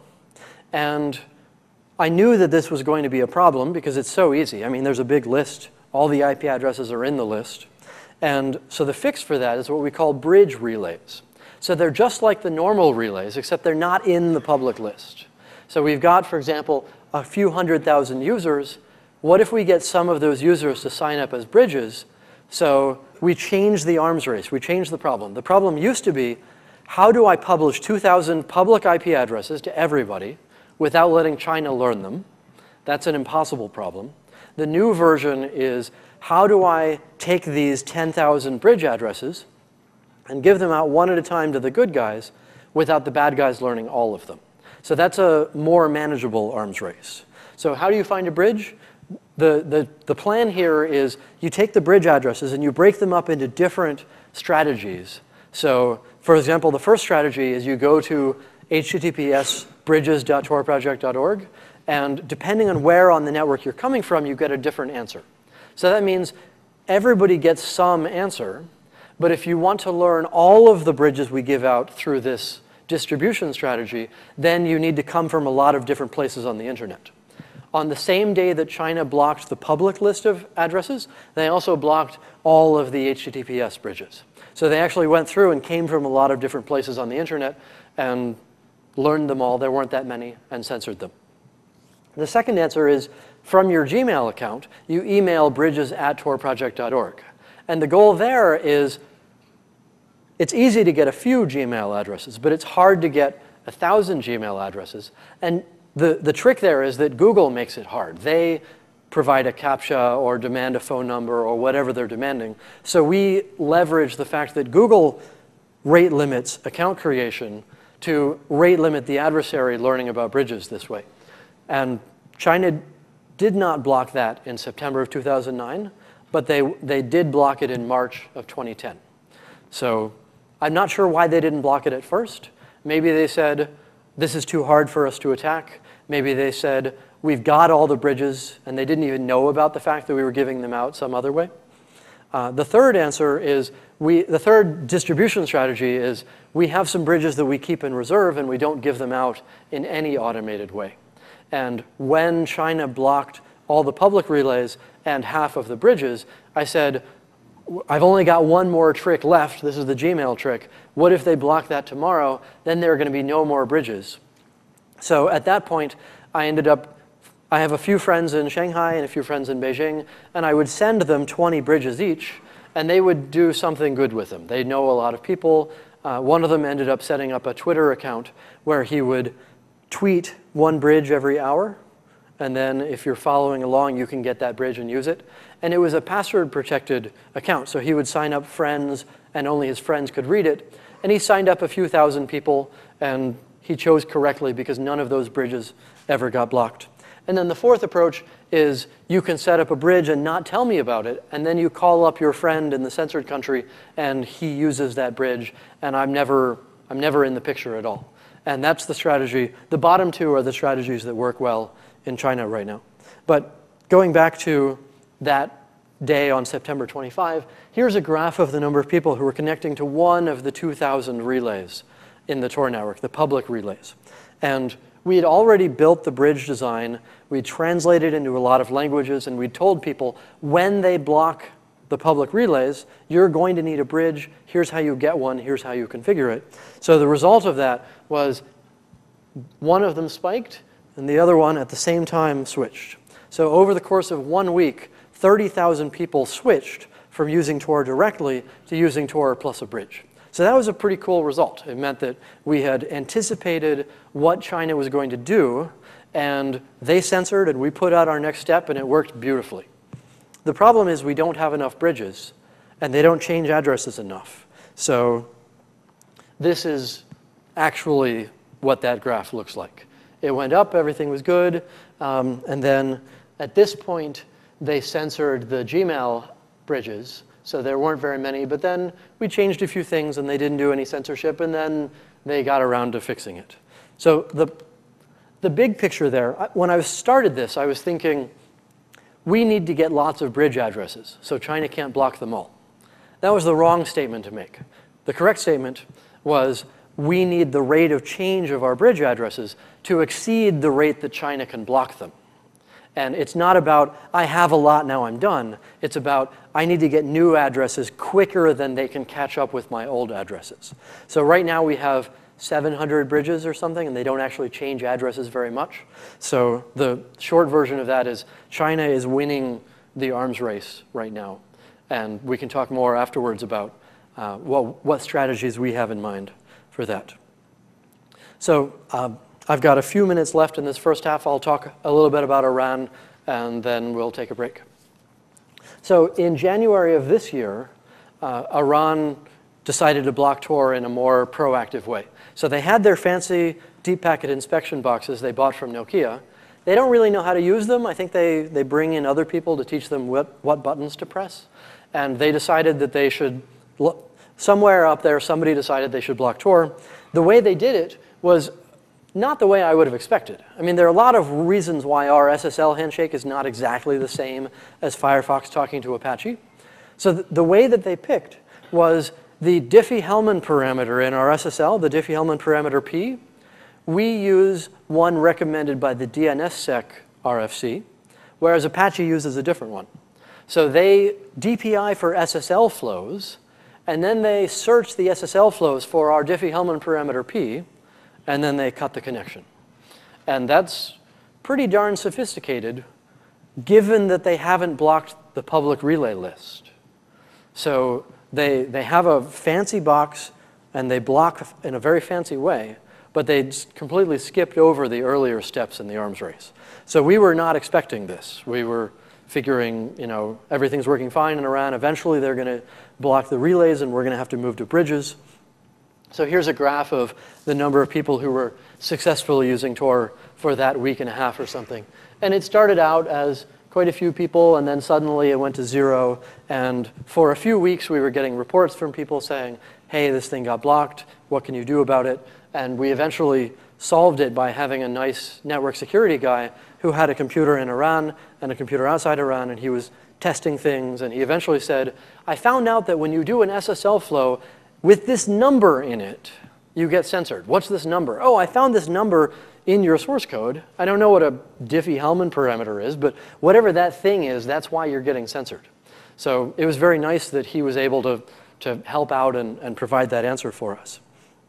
and I knew that this was going to be a problem because it's so easy. I mean, there's a big list. All the I P addresses are in the list. And so the fix for that is what we call bridge relays. So they're just like the normal relays, except they're not in the public list. So we've got, for example, a few hundred thousand users. What if we get some of those users to sign up as bridges? So we change the arms race. We change the problem. The problem used to be, how do I publish two thousand public I P addresses to everybody without letting China learn them? That's an impossible problem. The new version is, how do I take these ten thousand bridge addresses and give them out one at a time to the good guys without the bad guys learning all of them? So that's a more manageable arms race. So how do you find a bridge? The, the, the plan here is you take the bridge addresses and you break them up into different strategies. So for example, the first strategy is you go to H T T P S bridges dot tor project dot org, and depending on where on the network you're coming from, you get a different answer. So that means everybody gets some answer, but if you want to learn all of the bridges we give out through this distribution strategy, then you need to come from a lot of different places on the internet. On the same day that China blocked the public list of addresses, they also blocked all of the H T T P S bridges. So they actually went through and came from a lot of different places on the internet and learned them all. There weren't that many, and censored them. The second answer is, from your Gmail account, you email bridges at tor project dot org. And the goal there is, it's easy to get a few Gmail addresses, but it's hard to get a thousand Gmail addresses. And the, the trick there is that Google makes it hard. They provide a CAPTCHA or demand a phone number or whatever they're demanding. So we leverage the fact that Google rate limits account creation to rate limit the adversary learning about bridges this way. And China did not block that in September of two thousand nine, but they, they did block it in March of twenty ten. So I'm not sure why they didn't block it at first. Maybe they said, this is too hard for us to attack. Maybe they said, we've got all the bridges, and they didn't even know about the fact that we were giving them out some other way. Uh, the third answer is, we, the third distribution strategy is, we have some bridges that we keep in reserve, and we don't give them out in any automated way. And when China blocked all the public relays and half of the bridges, I said, I've only got one more trick left. This is the Gmail trick. What if they block that tomorrow? Then there are going to be no more bridges. So at that point, I ended up, I have a few friends in Shanghai and a few friends in Beijing, and I would send them twenty bridges each, and they would do something good with them. They know a lot of people. Uh, one of them ended up setting up a Twitter account where he would tweet one bridge every hour, and then if you're following along, you can get that bridge and use it. And it was a password-protected account, so he would sign up friends, and only his friends could read it. And he signed up a few thousand people, and he chose correctly because none of those bridges ever got blocked. And then the fourth approach is you can set up a bridge and not tell me about it, and then you call up your friend in the censored country, and he uses that bridge, and I'm never, I'm never in the picture at all. And that's the strategy. The bottom two are the strategies that work well in China right now. But going back to that day on September twenty-fifth, here's a graph of the number of people who were connecting to one of the two thousand relays in the Tor network, the public relays. And we had already built the bridge design. We translated into a lot of languages, and we told people when they block the public relays, you're going to need a bridge. Here's how you get one. Here's how you configure it. So the result of that was one of them spiked, and the other one at the same time switched. So over the course of one week, thirty thousand people switched from using Tor directly to using Tor plus a bridge. So that was a pretty cool result. It meant that we had anticipated what China was going to do, and they censored, and we put out our next step, and it worked beautifully. The problem is we don't have enough bridges, and they don't change addresses enough. So this is actually what that graph looks like. It went up, everything was good, um, and then at this point, they censored the Gmail bridges, so there weren't very many, but then we changed a few things and they didn't do any censorship, and then they got around to fixing it. So the, the big picture there, when I started this, I was thinking, we need to get lots of bridge addresses, so China can't block them all. That was the wrong statement to make. The correct statement was, we need the rate of change of our bridge addresses to exceed the rate that China can block them. And it's not about, I have a lot, now I'm done. It's about, I need to get new addresses quicker than they can catch up with my old addresses. So right now we have seven hundred bridges or something, and they don't actually change addresses very much. So the short version of that is China is winning the arms race right now. And we can talk more afterwards about uh, what, what strategies we have in mind for that. So uh, I've got a few minutes left in this first half. I'll talk a little bit about Iran, and then we'll take a break. So in January of this year, uh, Iran decided to block Tor in a more proactive way. So they had their fancy deep packet inspection boxes they bought from Nokia. They don't really know how to use them. I think they, they bring in other people to teach them what, what buttons to press. And they decided that they should, somewhere up there, somebody decided they should block Tor. The way they did it was not the way I would have expected. I mean, there are a lot of reasons why our S S L handshake is not exactly the same as Firefox talking to Apache. So th the way that they picked was the Diffie-Hellman parameter in our S S L, the Diffie-Hellman parameter P. We use one recommended by the D N S sec R F C, whereas Apache uses a different one. So they D P I for S S L flows, and then they search the S S L flows for our Diffie-Hellman parameter P, and then they cut the connection. And that's pretty darn sophisticated, given that they haven't blocked the public relay list. So they, they have a fancy box, and they block in a very fancy way, but they completely skipped over the earlier steps in the arms race. So we were not expecting this. We were figuring, you know, everything's working fine in Iran. Eventually, they're going to block the relays, and we're going to have to move to bridges. So here's a graph of the number of people who were successfully using Tor for that week and a half or something. And it started out as quite a few people, and then suddenly it went to zero. And for a few weeks, we were getting reports from people saying, hey, this thing got blocked. What can you do about it? And we eventually solved it by having a nice network security guy who had a computer in Iran and a computer outside Iran, and he was testing things. And he eventually said, I found out that when you do an S S L flow, with this number in it, you get censored. What's this number? Oh, I found this number in your source code. I don't know what a Diffie-Hellman parameter is, but whatever that thing is, that's why you're getting censored. So it was very nice that he was able to, to help out and, and provide that answer for us.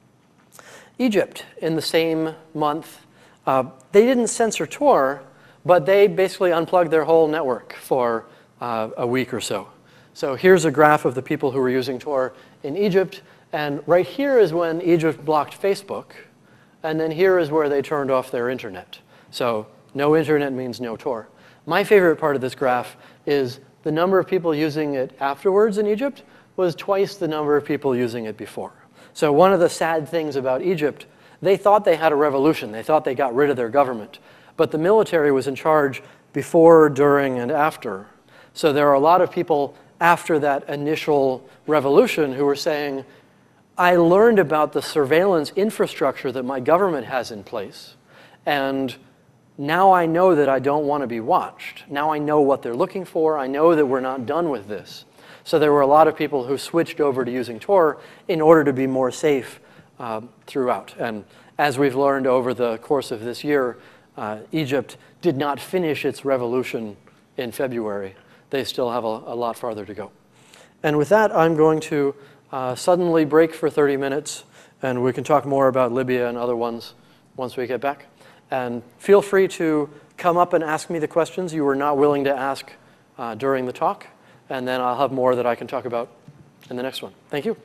Egypt, in the same month, uh, they didn't censor Tor, but they basically unplugged their whole network for uh, a week or so. So here's a graph of the people who were using Tor in Egypt. And right here is when Egypt blocked Facebook. And then here is where they turned off their internet. So no internet means no Tor. My favorite part of this graph is the number of people using it afterwards in Egypt was twice the number of people using it before. So one of the sad things about Egypt, they thought they had a revolution. They thought they got rid of their government. but the military was in charge before, during, and after. So there are a lot of people after that initial revolution who were saying, I learned about the surveillance infrastructure that my government has in place, and now I know that I don't want to be watched. Now I know what they're looking for. I know that we're not done with this. So there were a lot of people who switched over to using Tor in order to be more safe uh, throughout. And as we've learned over the course of this year, uh, Egypt did not finish its revolution in February. They still have a, a lot farther to go. And with that, I'm going to uh, suddenly break for thirty minutes, and we can talk more about Libya and other ones once we get back. And feel free to come up and ask me the questions you were not willing to ask uh, during the talk, and then I'll have more that I can talk about in the next one. Thank you.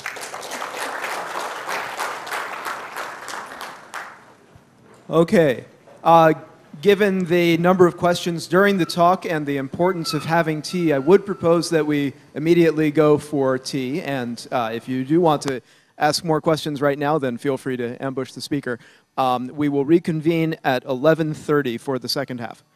Okay. Uh, given the number of questions during the talk and the importance of having tea, I would propose that we immediately go for tea. And uh, if you do want to ask more questions right now, then feel free to ambush the speaker. Um, we will reconvene at eleven thirty for the second half.